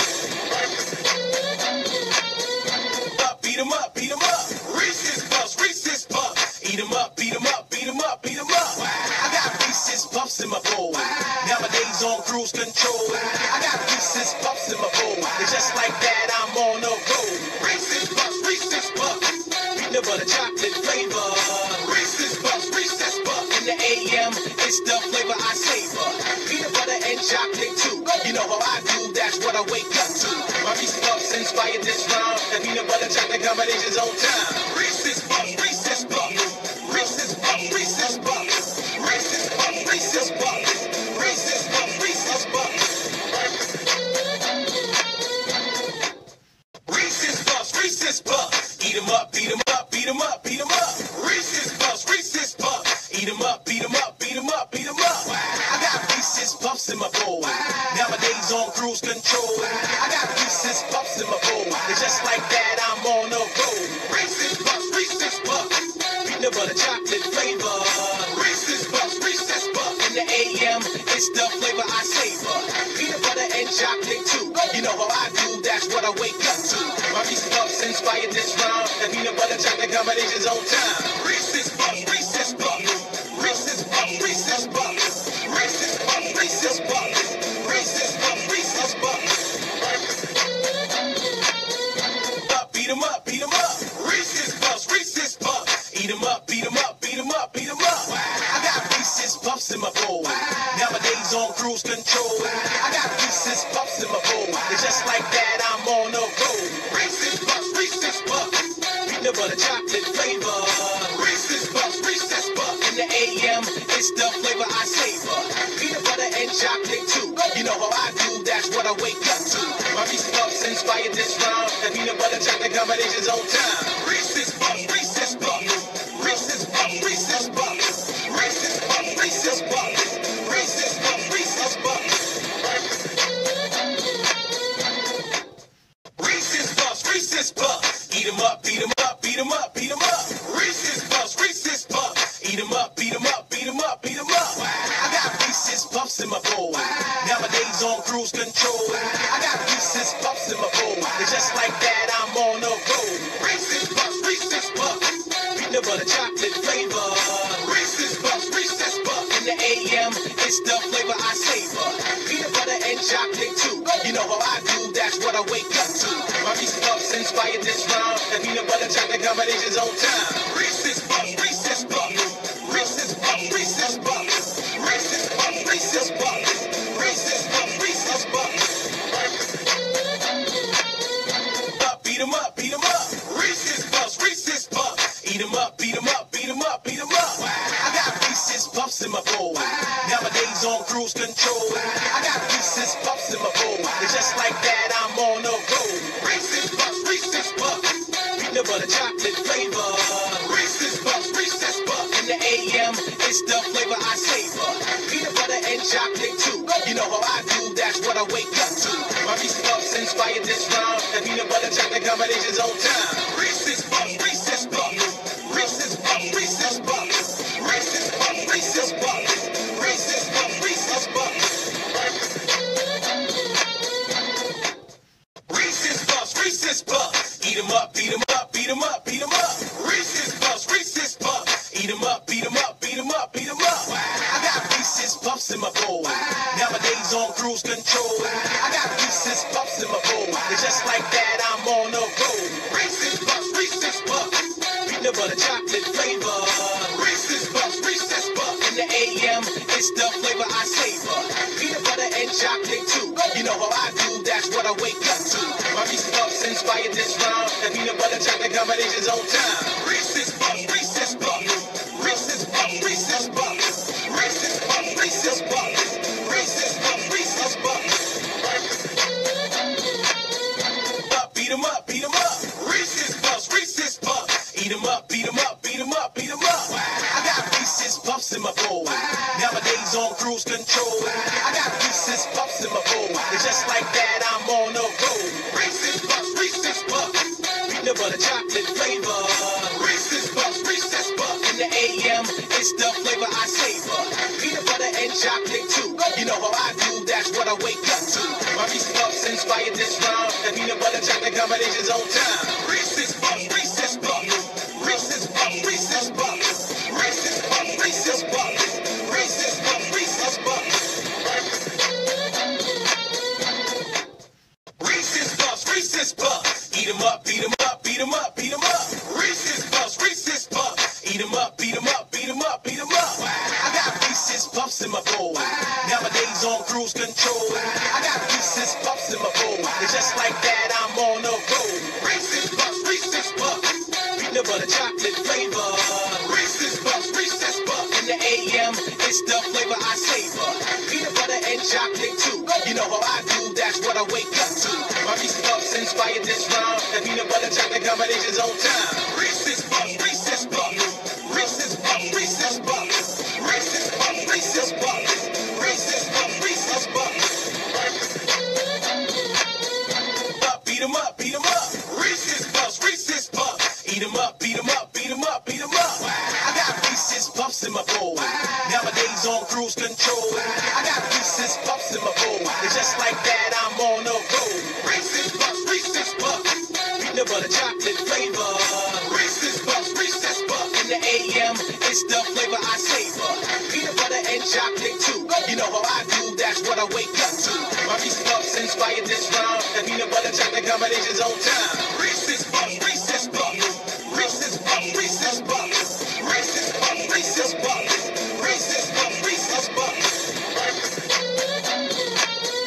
Beat 'em up, beat 'em up. Reese's Puffs, Reese's Puffs. Eat 'em up, beat 'em up, beat 'em up, beat 'em up. I got Reese's Puffs in my bowl. Nowadays on cruise control. I got Reese's Puffs in my bowl. It's just like that, I'm on the road. Reese's Puffs, Reese's Puffs. Peanut butter chocolate flavor. Reese's Puffs, Reese's Puffs. In the AM, it's the flavor I savor. Peanut butter and chocolate too. You know how I do, that's what I wake up to. My Reese's Puffs inspired this rhyme. The peanut butter chocolate combination's on time. Reese's Puffs, Reese's Puffs, Reese's Puffs, Reese's Puffs, Reese's Puffs, Reese's Puffs, Reese's Puffs, Reese's Puffs. Reese's Puffs, Reese's Puffs. Eat 'em up, beat 'em up, beat 'em up, beat 'em up. Reese's Puffs, Reese's Puffs. Eat 'em up, beat 'em up, beat 'em up, beat 'em up. I got Reese's Puffs in my bowl. Nowadays on cruise control. I got Reese's Puffs in my bowl. It's just like that, I'm on the road. Reese's Puffs, Reese's Puffs. Peanut butter chocolate flavor. Reese's Puffs, Reese's Puffs. In the AM, it's the flavor I savor. Peanut butter and chocolate too. You know how I do, that's what I wake up to. My Reese's Puffs inspired this rhyme. The peanut butter chocolate combination's on time. Reese's Puffs, Reese's Puffs, Reese's Puffs, Reese's Puffs, Reese's Puffs, Reese's Puffs, Reese's Puffs, Reese's Puffs. Beat 'em up, beat 'em up. Reese's Puffs, Reese's Puffs. Eat 'em up, beat 'em up, beat 'em up, beat 'em up. I I got Reese's Puffs in my bowl. It's just like that, I'm on a roll. Reese's Puffs, Reese's Puffs. Peanut butter chocolate flavor. Reese's Puffs, Reese's Puffs. In the AM, it's the flavor I savor. Peanut butter and chocolate too. You know how I do, that's what I wake up to. My Reese's Puffs inspired this rhyme. The peanut butter chocolate combination's on time. Reese's Puffs, Reese's Puffs. Reese's Puffs, Reese's Puffs. Reese's Puffs, Reese's Puffs. Reese's Puffs, Reese's Puffs. Reese's Puffs, Reese's Puffs. Eat 'em up, beat 'em up, beat 'em up, beat 'em up. Reese's Puffs, Reese's Puffs. Eat 'em up, beat 'em up, beat 'em up, beat 'em up. I got Reese's Puffs in my bowl. Nowadays on cruise control. I got Reese's Puffs in my bowl. It's just like that, I'm on a roll. Reese's Puffs, Reese's Puffs. Peanut butter chocolate flavor. Reese's Puffs, Reese's Puffs. In the AM, it's the flavor I savor. Peanut butter and chocolate too. You know how I do, that's what I wake up to. My Reese's Puffs inspired this rhyme. The peanut butter chocolate combination's on time. Reese's Puffs, Reese's Puffs. Reese's Puffs, Reese's Puffs. Reese's Puffs, Reese's Puffs. Reese's Puffs, Reese's Puffs. Beat 'em up, beat 'em up. Reese's Puffs, Reese's Puffs. Eat 'em up, beat 'em up, beat 'em up, beat 'em up. I got Reese's Puffs in my bowl. Nowadays on cruise control. I got Reese's Puffs in my bowl. It's just like that, I'm on a roll. Reese's Puffs, Reese's Puffs. Peanut butter chocolate flavor. Reese's Puffs, Reese's Puffs. In the AM, it's the flavor I savor. Peanut butter and chocolate too. You know how I do, that's what I wake up to. My Reese's Puffs inspired this rhyme. The peanut butter chocolate combination's on time. Reese's Puffs, Reese's Puffs. Reese's Puffs, Reese's Puffs. Reese's Puffs, Reese's Puffs. Reese's Puffs, Reese's Puffs. Reese's Puffs, Reese's Puffs. Eat 'em up, beat 'em up, beat 'em up, beat 'em up. Reese's Puffs, Reese's Puffs. Eat 'em up, beat 'em up, beat 'em up, beat 'em up. I got Reese's Puffs in my bowl. Nowadays on cruise control. I got Reese's Puffs in my bowl. It's just like that, I'm on a roll. Reese's Puffs, Reese's Puffs. Peanut butter chocolate flavor. Reese's Puffs, Reese's Puffs. In the AM, it's the flavor I savor. Peanut butter and chocolate too. You know how I do, that's what I wake up to. My Reese's Puffs inspired this rhyme. The peanut butter chocolate combination's on time. Reese's Puffs, Reese's Puffs. Reese's Puffs, Reese's Puffs. Reese's Puffs, Reese's Puffs. Reese's Puffs, Reese's Puffs. Beat 'em up, beat 'em up. Reese's Puffs, Reese's Puffs. Eat 'em up, beat 'em up, beat 'em up, beat 'em up. I got Reese's Puffs in my bowl. Nowadays on cruise control. I got Reese's Puffs in my bowl. It's just like that, I'm on a roll. Reese's Puffs, Reese's Puffs. Peanut butter chocolate flavor. Reese's Puffs, Reese's Puffs. In the AM, it's the flavor I savor. Peanut butter and chocolate too. You know how I do, that's what I wake up to. My Reese's Puffs inspired this rhyme. The peanut butter chocolate combination's on time. Reese's Puffs, Reese's Puffs. Reese's Puffs, Reese's Puffs. Reese's Puffs, Reese's Puffs. Reese's Puffs, Reese's Puffs. Reese's Puffs, Reese's Puffs. Eat 'em up, beat 'em up, beat 'em up, beat 'em up. Reese's Puffs, Reese's Puffs. Eat 'em up, beat 'em up, beat 'em up, beat 'em up. I got Reese's Puffs in my bowl. Nowadays on cruise control. I got Reese's Puffs in my bowl. It's just like that, I'm on a roll. Reese's Puffs, Reese's Puffs. Peanut butter chocolate flavor. Reese's Puffs, Reese's Puffs. In the AM, it's the flavor I savor. Peanut butter and chocolate too. You know how I do, that's what I wake up to. My Reese's Puffs inspired this rhyme. The peanut butter chocolate combination's on time. Reese's Puffs, Reese's Puffs. Reese's Puffs, Reese's Puffs. Reese's Puffs, Reese's Puffs. Reese's Puffs, Reese's Puffs. Beat 'em up, beat 'em up. Reese's Puffs, Reese's Puffs. Eat 'em up, beat 'em up, beat 'em up, beat 'em up. I got Reese's Puffs in my bowl. Nowadays on cruise control. I got Reese's Puffs in my bowl. It's just like that, I'm on a roll. Reese's Puffs, Reese's Puffs. Peanut butter chocolate flavor. Reese's Puffs, Reese's Puffs. In the AM, it's the flavor I savor. Peanut butter and chocolate too. You know how I do, that's what I wake up to. My Reese's Puffs inspired this rhyme. The peanut butter chocolate combination's on time. Reese's Puffs, Reese's Puffs. Reese's Puffs, Reese's Puffs. Reese's Puffs, Reese's Puffs. Reese's Puffs, Reese's Puffs.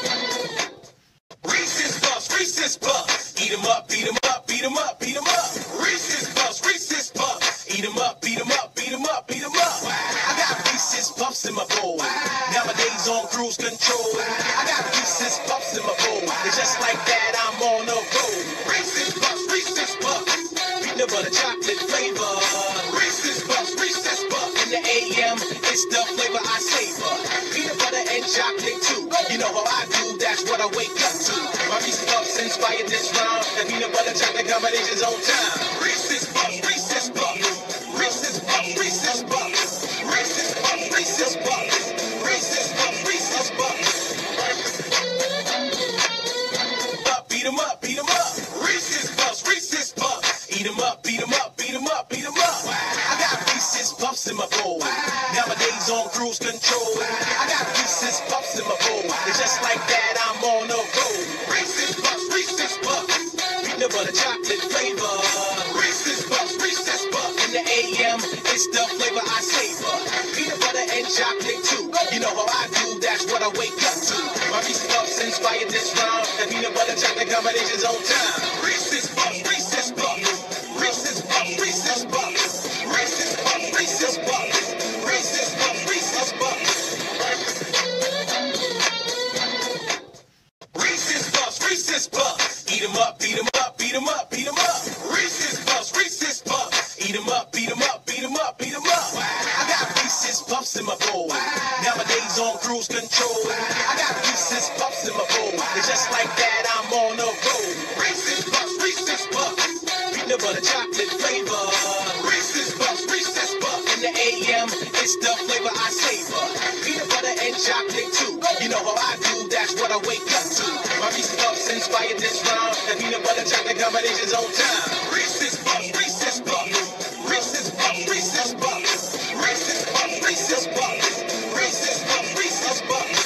up, beat 'em up, beat 'em up, beat 'em up. Reese's Puffs, Reese's Puffs. Eat 'em up, beat 'em up, beat 'em up, beat 'em up. I got Reese's Puffs in my bowl. Nowadays on cruise control. I got Reese's Puffs in my bowl. And just like that, I'm on the road. Reese's Puffs, Reese's Puffs. Peanut butter chocolate flavor. Reese's Puffs, Reese's Puffs. In the AM, it's the flavor I savor. Peanut butter and chocolate too. You know how I do, that's what I wake up to. My Reese's Puffs inspired this rhyme. The peanut butter chocolate combination's on time. Reese's Puffs, Reese's Puffs. Reese's Puffs, Reese's Puffs. Reese's Puffs, Reese's Puffs. Reese's Puffs, Reese's Puffs. Beat 'em up, beat 'em up. Reese's Puffs, Reese's Puffs. Eat 'em up, beat 'em up, beat 'em up, beat 'em up. I got Reese's Puffs in my bowl. Nowadays on cruise control. I got Reese's Puffs in my bowl. And just like that, I'm on the road. Reese's Puffs, Reese's Puffs. Peanut butter chocolate flavor. Reese's Puffs, Reese's Puffs. In the AM, it's the flavor I savor. Peanut butter and chocolate too. You know how I do, that's what I wake up to. My Reese's Puffs inspired this rhyme. The peanut butter chocolate combination's on time. Reese's Puffs, Reese's Puffs. Reese's Puffs, Reese's Puffs. Reese's Puffs, Reese's Puffs. Reese's Puffs, Reese's Puffs. Reese's Puffs, Reese's Puffs. Eat 'em up, beat 'em up, beat 'em up, beat 'em up. Reese's Puffs, Reese's Puffs. Eat 'em up, beat 'em up, beat 'em up, beat 'em up. I got Reese's Puffs in my bowl. Nowadays on cruise control. I got Reese's Puffs in my bowl. And just like that, I'm on the road. Reese's Puffs, Reese's Puffs. Peanut butter chocolate flavor. Reese's Puffs, Reese's Puffs. In the AM, it's the flavor I savor. Peanut butter and chocolate too. You know how I do, that's what I wake up to. My Reese's Puffs inspired this rhyme. The peanut butter chocolate combination's on time. Reese's Puffs, Reese's Puffs. Reese's Puffs, Reese's Puffs. Reese's Puffs, Reese's Puffs. Reese's Puffs, Reese's Puffs.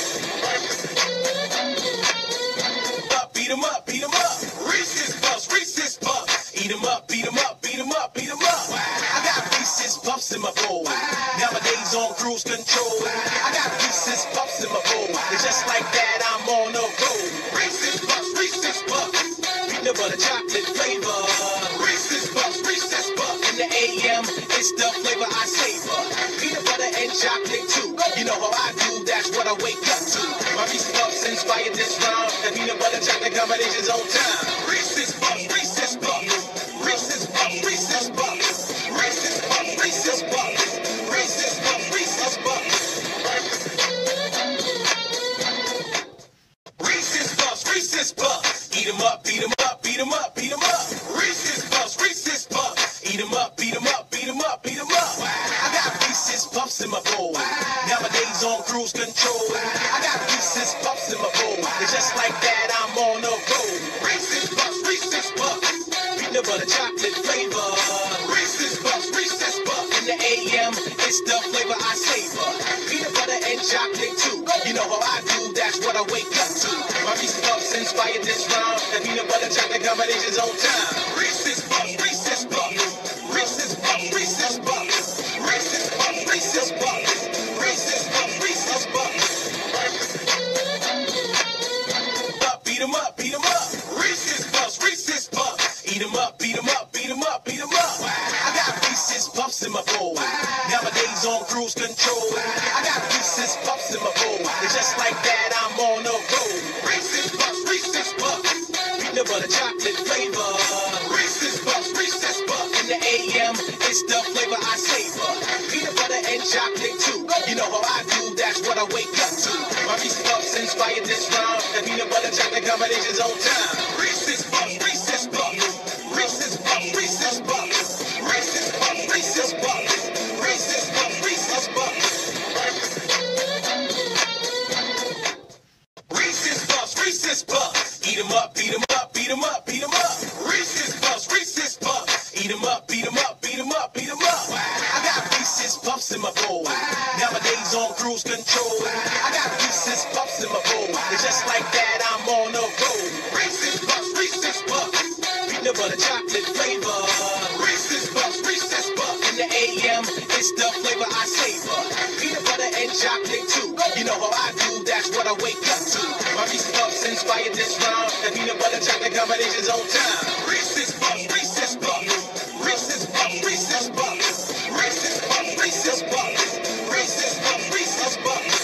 Beat 'em up, beat 'em up. Reese's Puffs, Reese's Puffs. Eat 'em up, beat 'em up, beat 'em up, beat 'em up. I got Reese's Puffs in my bowl. Nowadays on cruise control. I got Reese's Puffs in my bowl. And just like that, I'm on the road. Reese's Puffs, Reese's Puffs. Peanut butter chocolate flavor. Reese's Puffs, Reese's Puffs. In the AM, it's the flavor I savor. Peanut butter and chocolate too. You know how I do, that's what I wake up to. My Reese's Puffs inspired this rhyme. The peanut butter chocolate combination's on time. Reese's Puffs, Reese's Puffs. Reese's Puffs, Reese's Puffs. Reese's Puffs, Reese's Puffs. Reese's Puffs, Reese's Puffs. Reese's Puffs, Reese's Puffs. Eat 'em up, beat 'em up, beat 'em up, beat 'em up. Reese's Puffs, Reese's Puffs. Eat 'em up, beat 'em up, beat 'em up, beat 'em up. I got Reese's Puffs in my bowl. Nowadays on cruise control. I got Reese's Puffs in my bowl. And just like that, I'm on the road. Reese's Puffs, Reese's Puffs. Peanut butter chocolate flavor. Reese's Puffs, Reese's Puffs. In the AM, it's the flavor I savor. Peanut butter and chocolate too. You know how I do, that's what I wake up to. My Reese's Puffs inspired this rhyme. The peanut butter chocolate combination's on time. Reese's Puffs, Reese's Puffs. Reese's Puffs, Reese's Puffs. Reese's Puffs, Reese's Puffs. Reese's Puffs, Reese's Puffs. Beat 'em up, beat 'em up. Reese's Puffs, Reese's Puffs. Eat 'em up, beat 'em up, beat 'em up, beat 'em up. I got Reese's Puffs in my bowl. Nowadays on cruise control. I got Reese's Puffs in my bowl. And just like that, I'm on the road. Reese's Puffs, Reese's Puffs. Peanut butter chocolate flavor. Reese's Puffs, Reese's Puffs. In the AM, it's the flavor I savor. Peanut butter and chocolate too. You know how I do, that's what I wake up to. My Reese's Puffs inspired this rhyme. The peanut butter chocolate combination's on time. Reese's Puffs, Reese's Puffs. Reese's Puffs, Reese's Puffs. Reese's Puffs, Reese's Puffs. Reese's Puffs, Reese's Puffs. Reese's Puffs, Reese's Puffs. Eat 'em up, beat 'em up, beat 'em up, beat 'em up. Reese's Puffs, Reese's Puffs. Eat 'em up, beat 'em up, beat 'em up, beat 'em up. I got Reese's Puffs in my bowl. Nowadays on cruise control. I got Reese's Puffs in my bowl. And just like that, I'm on the road. Reese's Puffs, Reese's Puffs. Peanut butter chocolate flavor. Reese's Puffs, Reese's Puffs. In the AM, it's the flavor I savor. Peanut butter and chocolate too. You know how I do, that's what I wake up to. My Reese's Puffs inspired this round. The peanut butter chocolate combination's on time. Reese's Puffs, Reese's Puffs, Reese's Puffs, Reese's Puffs, Reese's Puffs, Reese's Puffs, Reese's Puffs, Reese's Puffs.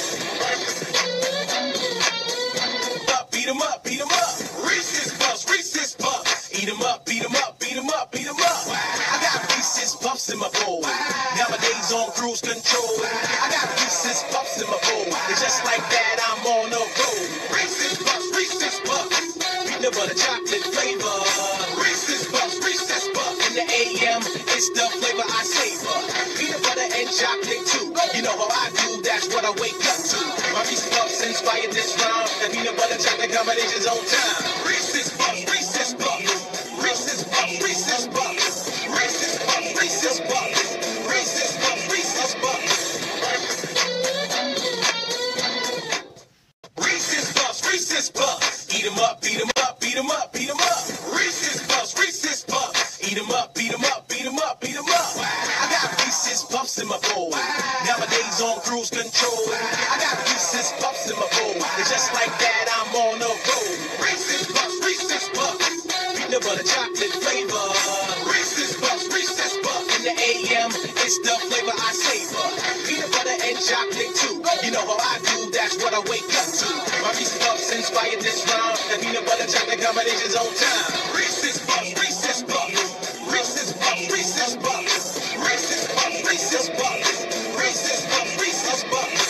Beat 'em up, beat 'em up. Reese's Puffs, Reese's Puffs. Eat 'em up, beat 'em up, beat 'em up, beat 'em up. I got Reese's Puffs in my bowl. Nowadays on cruise control. I got Reese's Puffs in my bowl. And just like that, I'm on the road. Reese's Puffs, Reese's Puffs. Peanut butter chocolate flavor. Reese's Puffs, Reese's Puffs. In the AM, it's the flavor I savor. Peanut butter and chocolate too. You know how I do, that's what I wake up to. My Reese's Puffs inspired this round. The peanut butter chocolate combination's on time. Reese's Puffs, Reese's Puffs. Reese's Puffs, Reese's Puffs. Reese's Puffs, Reese's Puffs. Reese's Puffs, Reese's Puffs. Reese's Puffs, Reese's Puffs. Eat 'em up, beat 'em up, beat 'em up, beat 'em up. Reese's Puffs, Reese's Puffs. Eat 'em up, beat 'em up, beat 'em up, beat 'em up. I got Reese's Puffs in my bowl. Nowadays on cruise control. I got Reese's Puffs in my bowl. And just like that, I'm on the road. Reese's Puffs, Reese's Puffs. Peanut butter chocolate flavor. Reese's Puffs, Reese's Puffs. In the AM, it's the flavor I savor. Peanut butter and chocolate too. You know how I do, that's what I wake up to. My Reese's Puffs inspired this round. The peanut butter chocolate combination's on time. Reese's Puffs, Reese's Puffs. Reese's Puffs, Reese's Puffs. Reese's Puffs, Reese's Puffs. Reese's Puffs, Reese's Puffs.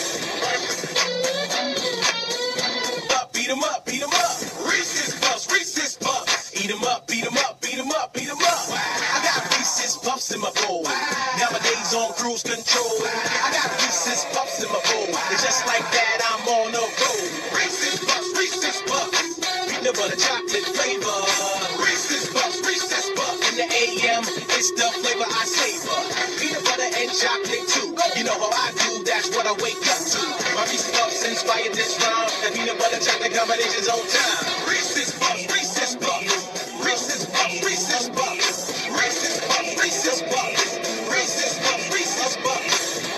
Beat 'em up, beat 'em up. Reese's Puffs, Reese's Puffs. Eat 'em up, beat 'em up, beat 'em up, beat 'em up. I got Reese's Puffs in my bowl. Nowadays on cruise control. I got Reese's Puffs in my bowl. And just like that, I'm on the road. Reese's Puffs, Reese's Puffs. Peanut butter chocolate flavor. Reese's Puffs, Reese's Puffs. In the AM, it's the flavor I savor. Peanut butter and chocolate too. You know how I do, that's what I wake up to. My Reese's Puffs inspired this round. The peanut butter chocolate combination's on time. Reese's Puffs, Reese's Puffs. Reese's Puffs, Reese's Puffs. Reese's Puffs, Reese's Puffs. Reese's Puffs, Reese's Puffs.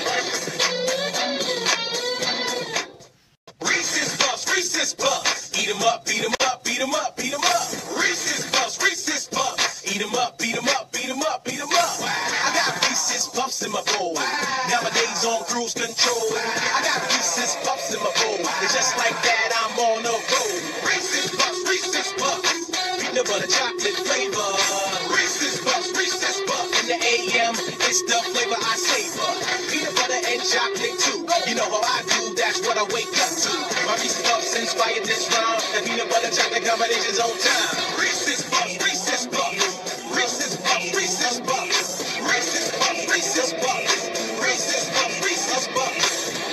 Reese's Puffs, Reese's Puffs. Eat 'em up, beat 'em up, beat 'em up, beat 'em up. Reese's Puffs, Reese's Puffs. Eat 'em up, beat 'em up, beat 'em up, beat 'em up. I got Reese's Puffs in my bowl. Nowadays on cruise control. I got Reese's Puffs in my bowl. And just like that, I'm on the road. Reese's Puffs, Reese's Puffs. Peanut butter chocolate flavor. Reese's Puffs, Reese's Puffs. In the AM, it's the flavor I savor. Peanut butter and chocolate too. You know how I do, that's what I wake up to. My Reese's Puffs inspired this round. The peanut butter chocolate combination's on time. Reese's Puffs, Reese's Puffs. Reese's Puffs, Reese's Puffs. Reese's Puffs, Reese's Puffs. Reese's Puffs, Reese's Puffs.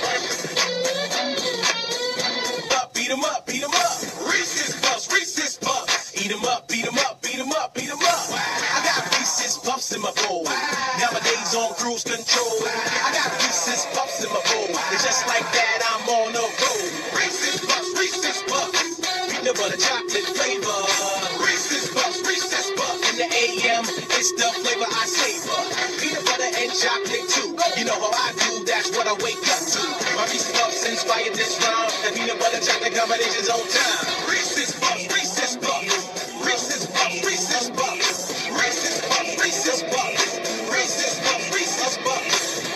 Beat 'em up, beat 'em up. Reese's Puffs, Reese's Puffs. Eat 'em up, beat 'em up, beat 'em up, beat 'em up. I got Reese's Puffs in my bowl. Nowadays on cruise control. I got Reese's Puffs in my bowl. And just like that, I'm on the road. Reese's Puffs, Reese's Puffs. Peanut butter chocolate flavor. Reese's Puffs, Reese's Puffs. In the AM, it's the flavor I savor. Peanut butter and chocolate too. You know how I do, that's what I wake up to. My Reese's Puffs inspired this round. The peanut butter chocolate combination's on time. Reese's Puffs, Reese's Puffs. Reese's Puffs, Reese's Puffs. Reese's Puffs, Reese's Puffs. Reese's Puffs, Reese's Puffs.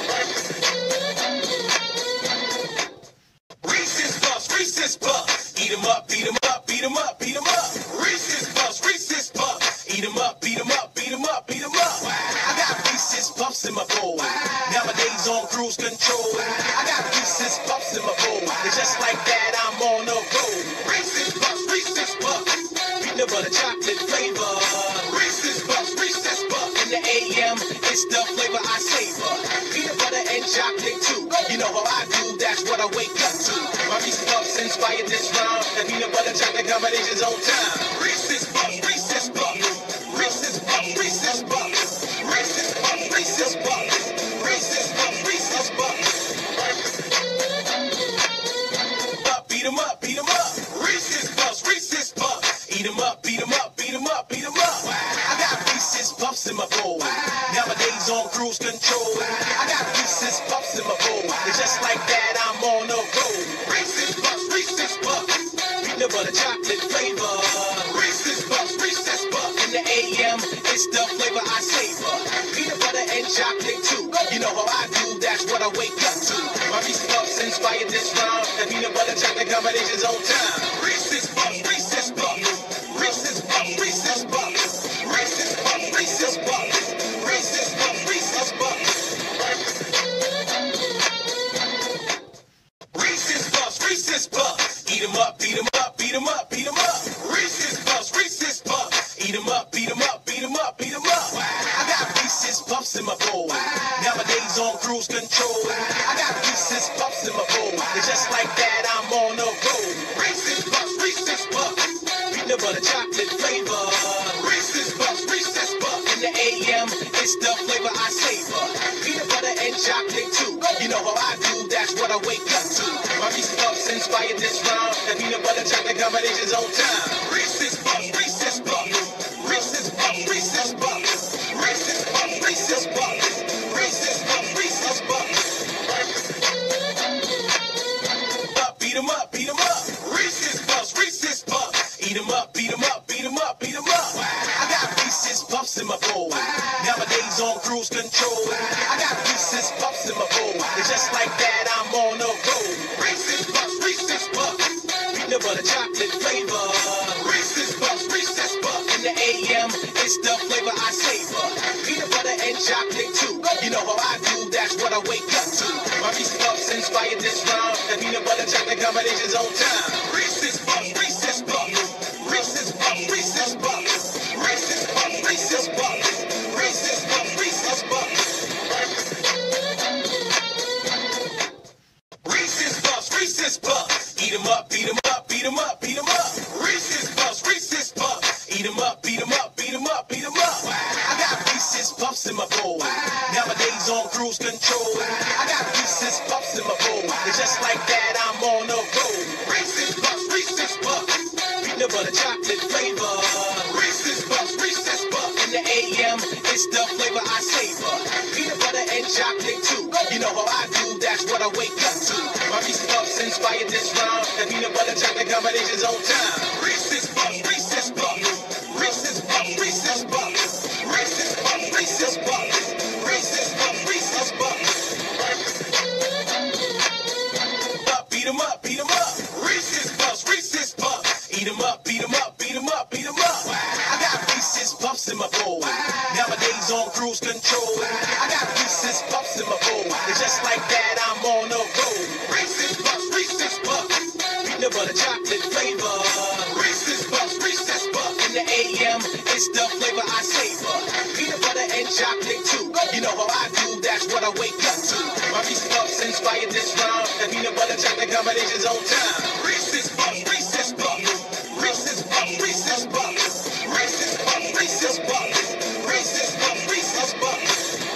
Reese's Puffs, Reese's Puffs. Eat 'em up, beat 'em up, beat 'em up, beat 'em up. Reese's Puffs, Reese's Puffs. Eat 'em up, beat 'em up, beat 'em up, beat 'em up. I got Reese's Puffs in my bowl. Nowadays on cruise control. I got Reese's Puffs in my bowl. And just like that, I'm on the road. Reese's Puffs, Reese's Puffs. Peanut butter chocolate flavor. Reese's Puffs, Reese's Puffs. In the AM, it's the flavor I savor. Peanut butter and chocolate too. You know how I do, that's what I wake up to. My Reese's Puffs inspired this round. The peanut butter chocolate combination's on time. Reese's Puffs, Reese's Puffs. Reese's Puffs, Reese's Puffs. Reese's Puffs, Reese's Puffs. Reese's Puffs, Reese's Puffs. Beat 'em up, beat 'em up. Reese's Puffs, Reese's Puffs. Eat 'em up, beat 'em up, beat 'em up, beat 'em up. I got Reese's Puffs in my bowl. Nowadays on cruise control. I got Reese's Puffs in my bowl. And just like that, I'm on the road. Reese's Puffs, Reese's Puffs. Peanut butter chocolate flavor. Reese's Puffs, Reese's Puffs. In the AM, it's the flavor I savor. Peanut butter and chocolate too. You know how I do, that's what I wake up to. My Reese's Puffs inspired this rhyme. The peanut butter chocolate combination's on time. Reese's Puffs, Reese's Puffs. Reese's Puffs, Reese's Puffs. Reese's Puffs, Reese's Puffs. Reese's Puffs, Reese's Puffs. Reese's Puffs, Reese's Puffs. Eat 'em up, beat 'em up, beat 'em up, beat 'em up. Reese's Puffs, Reese's Puffs. Eat 'em up, beat 'em up, beat 'em up, beat 'em up. I got Reese's Puffs in my bowl. Nowadays on cruise control. I got Reese's Puffs in my bowl. It's just like that, I'm on the road. Reese's Puffs, Reese's Puffs. Peanut butter chocolate flavor. Reese's Puffs, Reese's Puffs. In the AM, it's the flavor I savor. Peanut butter and chocolate too. You know how I do, that's what I wake up to. My Reese's Puffs inspired this rhyme. The peanut butter chocolate combination's on time. Reese's Puffs, Reese's Puffs. Reese's Puffs, Reese's Puffs. Reese's Puffs, Reese's Puffs. Reese's Puffs, Reese's Puffs. Beat 'em up, beat 'em up. Reese's Puffs, Reese's Puffs. Eat 'em up, beat 'em up, beat 'em up, beat 'em up. I got Reese's Puffs in my bowl. Nowadays on cruise control. I got Reese's Puffs in my bowl. It's just like that, I'm on the road. Reese's Puffs, Reese's Puffs. Peanut butter chocolate flavor. Reese's Puffs, Reese's Puffs. In the AM, it's the flavor I savor. Peanut butter and chocolate too. You know how I do, that's what I wake up to. My Reese's Puffs inspired this rhyme. The peanut butter chocolate combination's on time. Reese's Puffs, Reese's Puffs. Reese's Puffs, Reese's Puffs. Reese's Puffs, Reese's Puffs. Reese's Puffs, Reese's Puffs. Reese's Puffs, Reese's Puffs. Eat 'em up, beat 'em up, beat 'em up, beat 'em up. Reese's Puffs, Reese's Puffs. Eat 'em up, beat 'em up, beat 'em up, beat 'em up. I got Reese's Puffs in my bowl. Nowadays on cruise control. I got Reese's Puffs in my bowl. It's just like that, I'm on the road. Reese's Puffs, Reese's Puffs. Peanut butter chocolate flavor. Reese's Puffs, Reese's Puffs. In the AM, it's the flavor I savor. Peanut butter and chocolate too. You know how I do, that's what I wake up to. My Reese's Puffs inspired this rhyme. The peanut butter chocolate combination's on time. Reese's Puffs, Reese's Puffs. Reese's Puffs, Reese's Puffs. Reese's Puffs, Reese's Puffs. Reese's Puffs, Reese's Puffs. Beat 'em up, beat 'em up. Reese's Puffs, Reese's Puffs. Eat 'em up, beat 'em up, beat 'em up, beat 'em up. I got Reese's Puffs in my bowl. Nowadays on cruise control. I got Reese's Puffs in my bowl. It's just like that, I'm on the road. Reese's Puffs, Reese's Puffs. Peanut butter chocolate flavor. Reese's Puffs, Reese's Puffs. In the AM, it's the flavor I savor. Peanut butter and chocolate too. You know how I do, that's what I wake up to. My Reese's Puffs inspired this rhyme. The peanut butter chocolate combination's on time. Reese's Puffs, Reese's Puffs. Reese's Puffs, Reese's Puffs. Reese's Puffs, Reese's Puffs. Reese's Puffs, Reese's Puffs.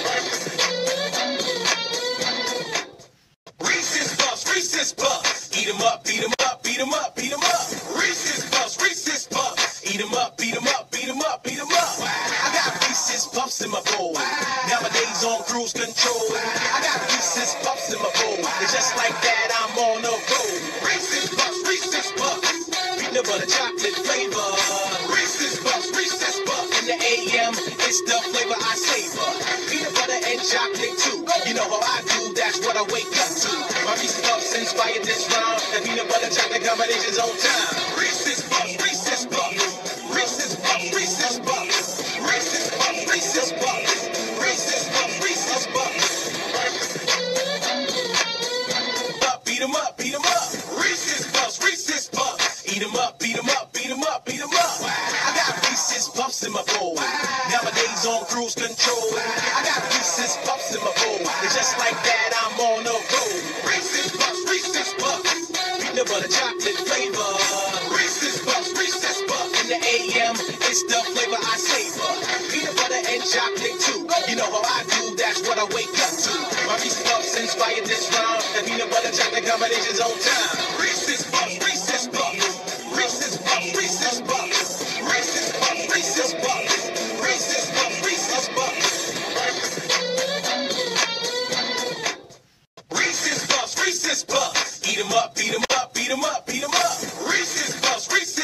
Reese's Puffs, Reese's Puffs. Eat 'em up, beat 'em up, beat 'em up, beat 'em up. Reese's Puffs, Reese's Puffs. Eat 'em up, beat 'em up, beat 'em up, beat 'em up. I got Reese's Puffs in my bowl. Nowadays on cruise control. I got Reese's Puffs in my bowl. It's just like that, I'm on the road. Reese's Puffs, Reese's Puffs. Peanut butter chocolate flavor. Reese's Puffs, Reese's Puffs. In the AM, it's the flavor I savor. Peanut butter and chocolate too. You know how I do, that's what I wake up to. My Reese's Puffs inspired this rhyme. The peanut butter chocolate combination's on time. Reese's Puffs, Reese's Puffs. Reese's Puffs, Reese's Puffs. Reese's Puffs, Reese's Puffs. Reese's Puffs, Reese's Puffs. Beat 'em up, beat 'em up. Reese's Puffs, Reese's Puffs. Eat 'em up, beat 'em up, beat 'em up, beat 'em up. I got Reese's Puffs in my bowl. Nowadays on cruise control. I got Reese's Puffs in my bowl. It's just like that, I'm on the road. Reese's Puffs, Reese's Puffs. Peanut butter chocolate flavor. Reese's Puffs, Reese's Puffs. In the AM, it's the flavor I savor. Peanut butter and chocolate too. You know how I do, that's what I wake up to. My Reese's Puffs inspired this rhyme. The peanut butter chocolate combination's on time. Reese's Puffs, Reese's Puffs. Reese's Puffs, Reese's Puffs. Reese's Puffs, Reese's Puffs. Reese's Puffs, Reese's Puffs. Reese's Puffs, Reese's Puffs. Eat 'em up, beat 'em up, beat 'em up, beat 'em up. Reese's Puffs, Reese's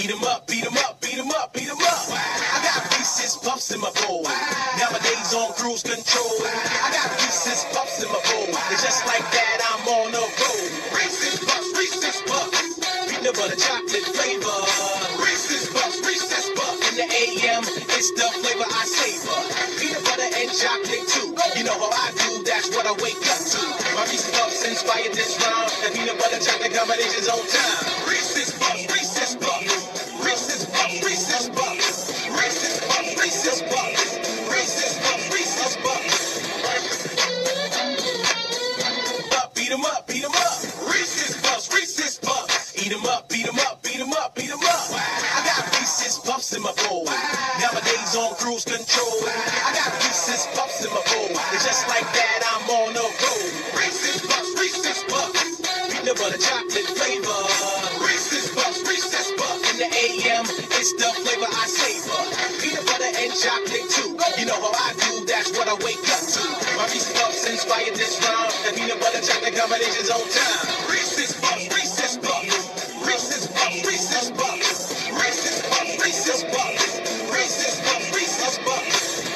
Eat 'em up, beat 'em up, beat 'em up, beat 'em up. I got Reese's Puffs in my bowl. Nowadays on cruise control. I got Reese's Puffs in my bowl. It's just like that, I'm on a roll. Reese's Puffs, Reese's Puffs. Peanut butter chocolate flavor. Reese's Puffs, Reese's Puffs. In the AM, it's the flavor I savor. Peanut butter and chocolate too. You know how I do, that's what I wake up to. My Reese's Puffs inspired this rhyme. The peanut butter chocolate combination's on time. Reese's Puffs, Reese's Puffs. Reese's Puffs, Reese's Puffs. Reese's Puffs, Reese's Puffs. Reese's Puffs, Reese's Puffs. Beat 'em up, beat 'em up. Reese's Puffs, Reese's Puffs. Eat 'em up, beat 'em up, beat 'em up, beat 'em up. I got Reese's Puffs in my bowl. Nowadays on cruise control. I got Reese's Puffs in my bowl. It's just like that, I'm on a roll. Reese's Puffs, Reese's Puffs. Peanut butter chocolate flavor. Reese's Puffs, Reese's Puffs. In the AM, it's the flavor I savor. Peanut butter and chocolate too. You know how I do, that's what I wake up to. My Reese's Puffs inspired this rhyme. The peanut butter chocolate combination's on time. Reese's Puffs, Reese's Puffs. Reese's Puffs, Reese's Puffs. Reese's Puffs, Reese's Puffs. Reese's Puffs, Reese's Puffs.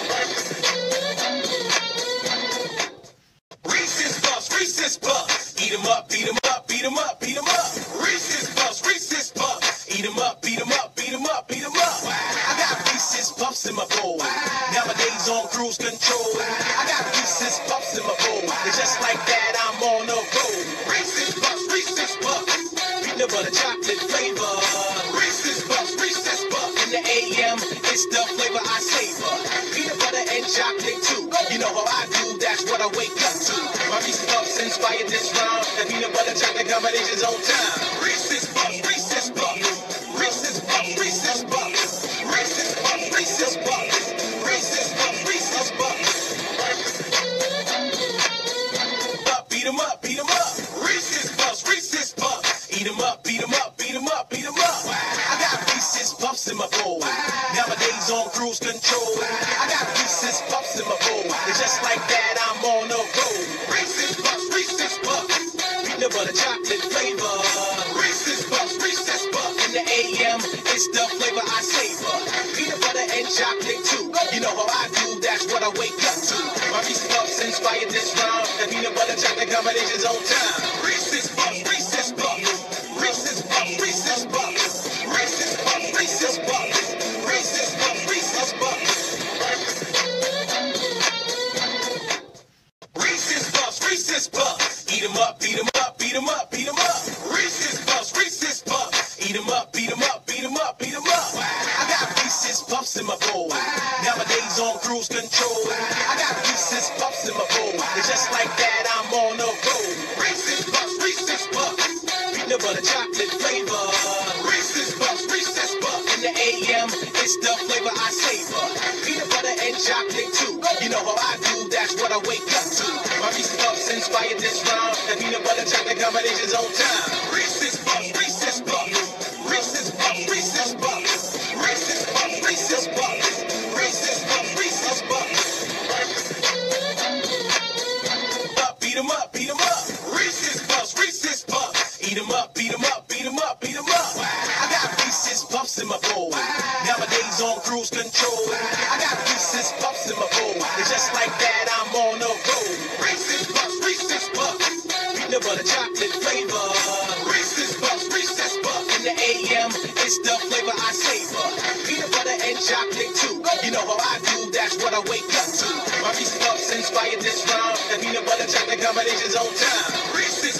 Reese's Puffs, Reese's Puffs. Eat 'em up, beat 'em up, beat 'em up, beat 'em up. Reese's Puffs, Reese's Puffs. Eat 'em up, beat 'em up, beat 'em up, beat 'em up. I got Reese's Puffs in my bowl. Nowadays on cruise control. I got Reese's Puffs in my bowl. It's just like that, I'm on a roll. Reese's Puffs, Reese's Puffs. Peanut butter chocolate flavor. Reese's Puffs, Reese's Puffs. In the AM, it's the flavor I savor. Peanut butter and chocolate too. You know how I do, that's what I wake up to. My Reese's Puffs inspired this rhyme. The peanut butter chocolate combination's on time. Reese's Puffs, Reese's Puffs. Reese's Puffs, Reese's Puffs. Reese's Puffs, Reese's Puffs. Reese's Puffs, Reese's Puffs. Beat 'em up, beat 'em up. Reese's Puffs, Reese's Puffs. Eat 'em up, beat 'em up, beat 'em up, beat 'em up. I got Reese's Puffs in my bowl. Nowadays on cruise control. I got Reese's Puffs in my bowl. It's just like that, I'm on a roll. Reese's Puffs, Reese's Puffs. Peanut butter chocolate flavor. Reese's Puffs, Reese's Puffs. In the AM, it's the flavor I savor. Peanut butter and chocolate too. You know how I do, that's what I wake up to. My Reese's Puffs inspired this rhyme. The peanut butter chocolate combination's on time. Reese's Puffs, Reese's Puffs. Reese's Puffs, Reese's Puffs. Reese's Puffs, Reese's Puffs. Reese's Puffs, Reese's Puffs. Reese's Puffs, Reese's Puffs. Eat 'em up, beat 'em up, beat 'em up, beat 'em up. Reese's Puffs, Reese's Puffs. Eat 'em up, beat 'em up, beat 'em up, beat 'em up. I got Reese's Puffs in my bowl. Nowadays on cruise control. I got Reese's Puffs in my bowl. It's just like that, I'm on a roll. Reese's Puffs, Reese's Puffs. Peanut butter chocolate flavor. Reese's Puffs, Reese's Puffs. In the AM, it's the flavor I savor. Peanut butter and chocolate too. You know how I do, that's what I wake up to. My Reese's Puffs inspired this rhyme. The peanut butter chocolate combination's on time. Reese's Puffs, Reese's Puffs. Reese's Puffs, Reese's Puffs. Reese's Puffs, Reese's Puffs. Reese's Puffs, Reese's Puffs. Beat 'em up, beat 'em up. Reese's Puffs, Reese's Puffs. Eat 'em up, beat 'em up, beat 'em up, beat 'em up. I got Reese's Puffs in my bowl. Nowadays on cruise control. I got Reese's Puffs in my bowl. It's just like that, I'm on a roll. Reese's Puffs, Reese's Puffs. Peanut butter chocolate flavor. Reese's Puffs, Reese's Puffs. In the AM, it's the flavor I savor. Peanut butter and chocolate too. You know how I do, that's what I wake up to. My Reese's Puffs inspired this rhyme. The peanut butter chocolate combination's on time. Reese's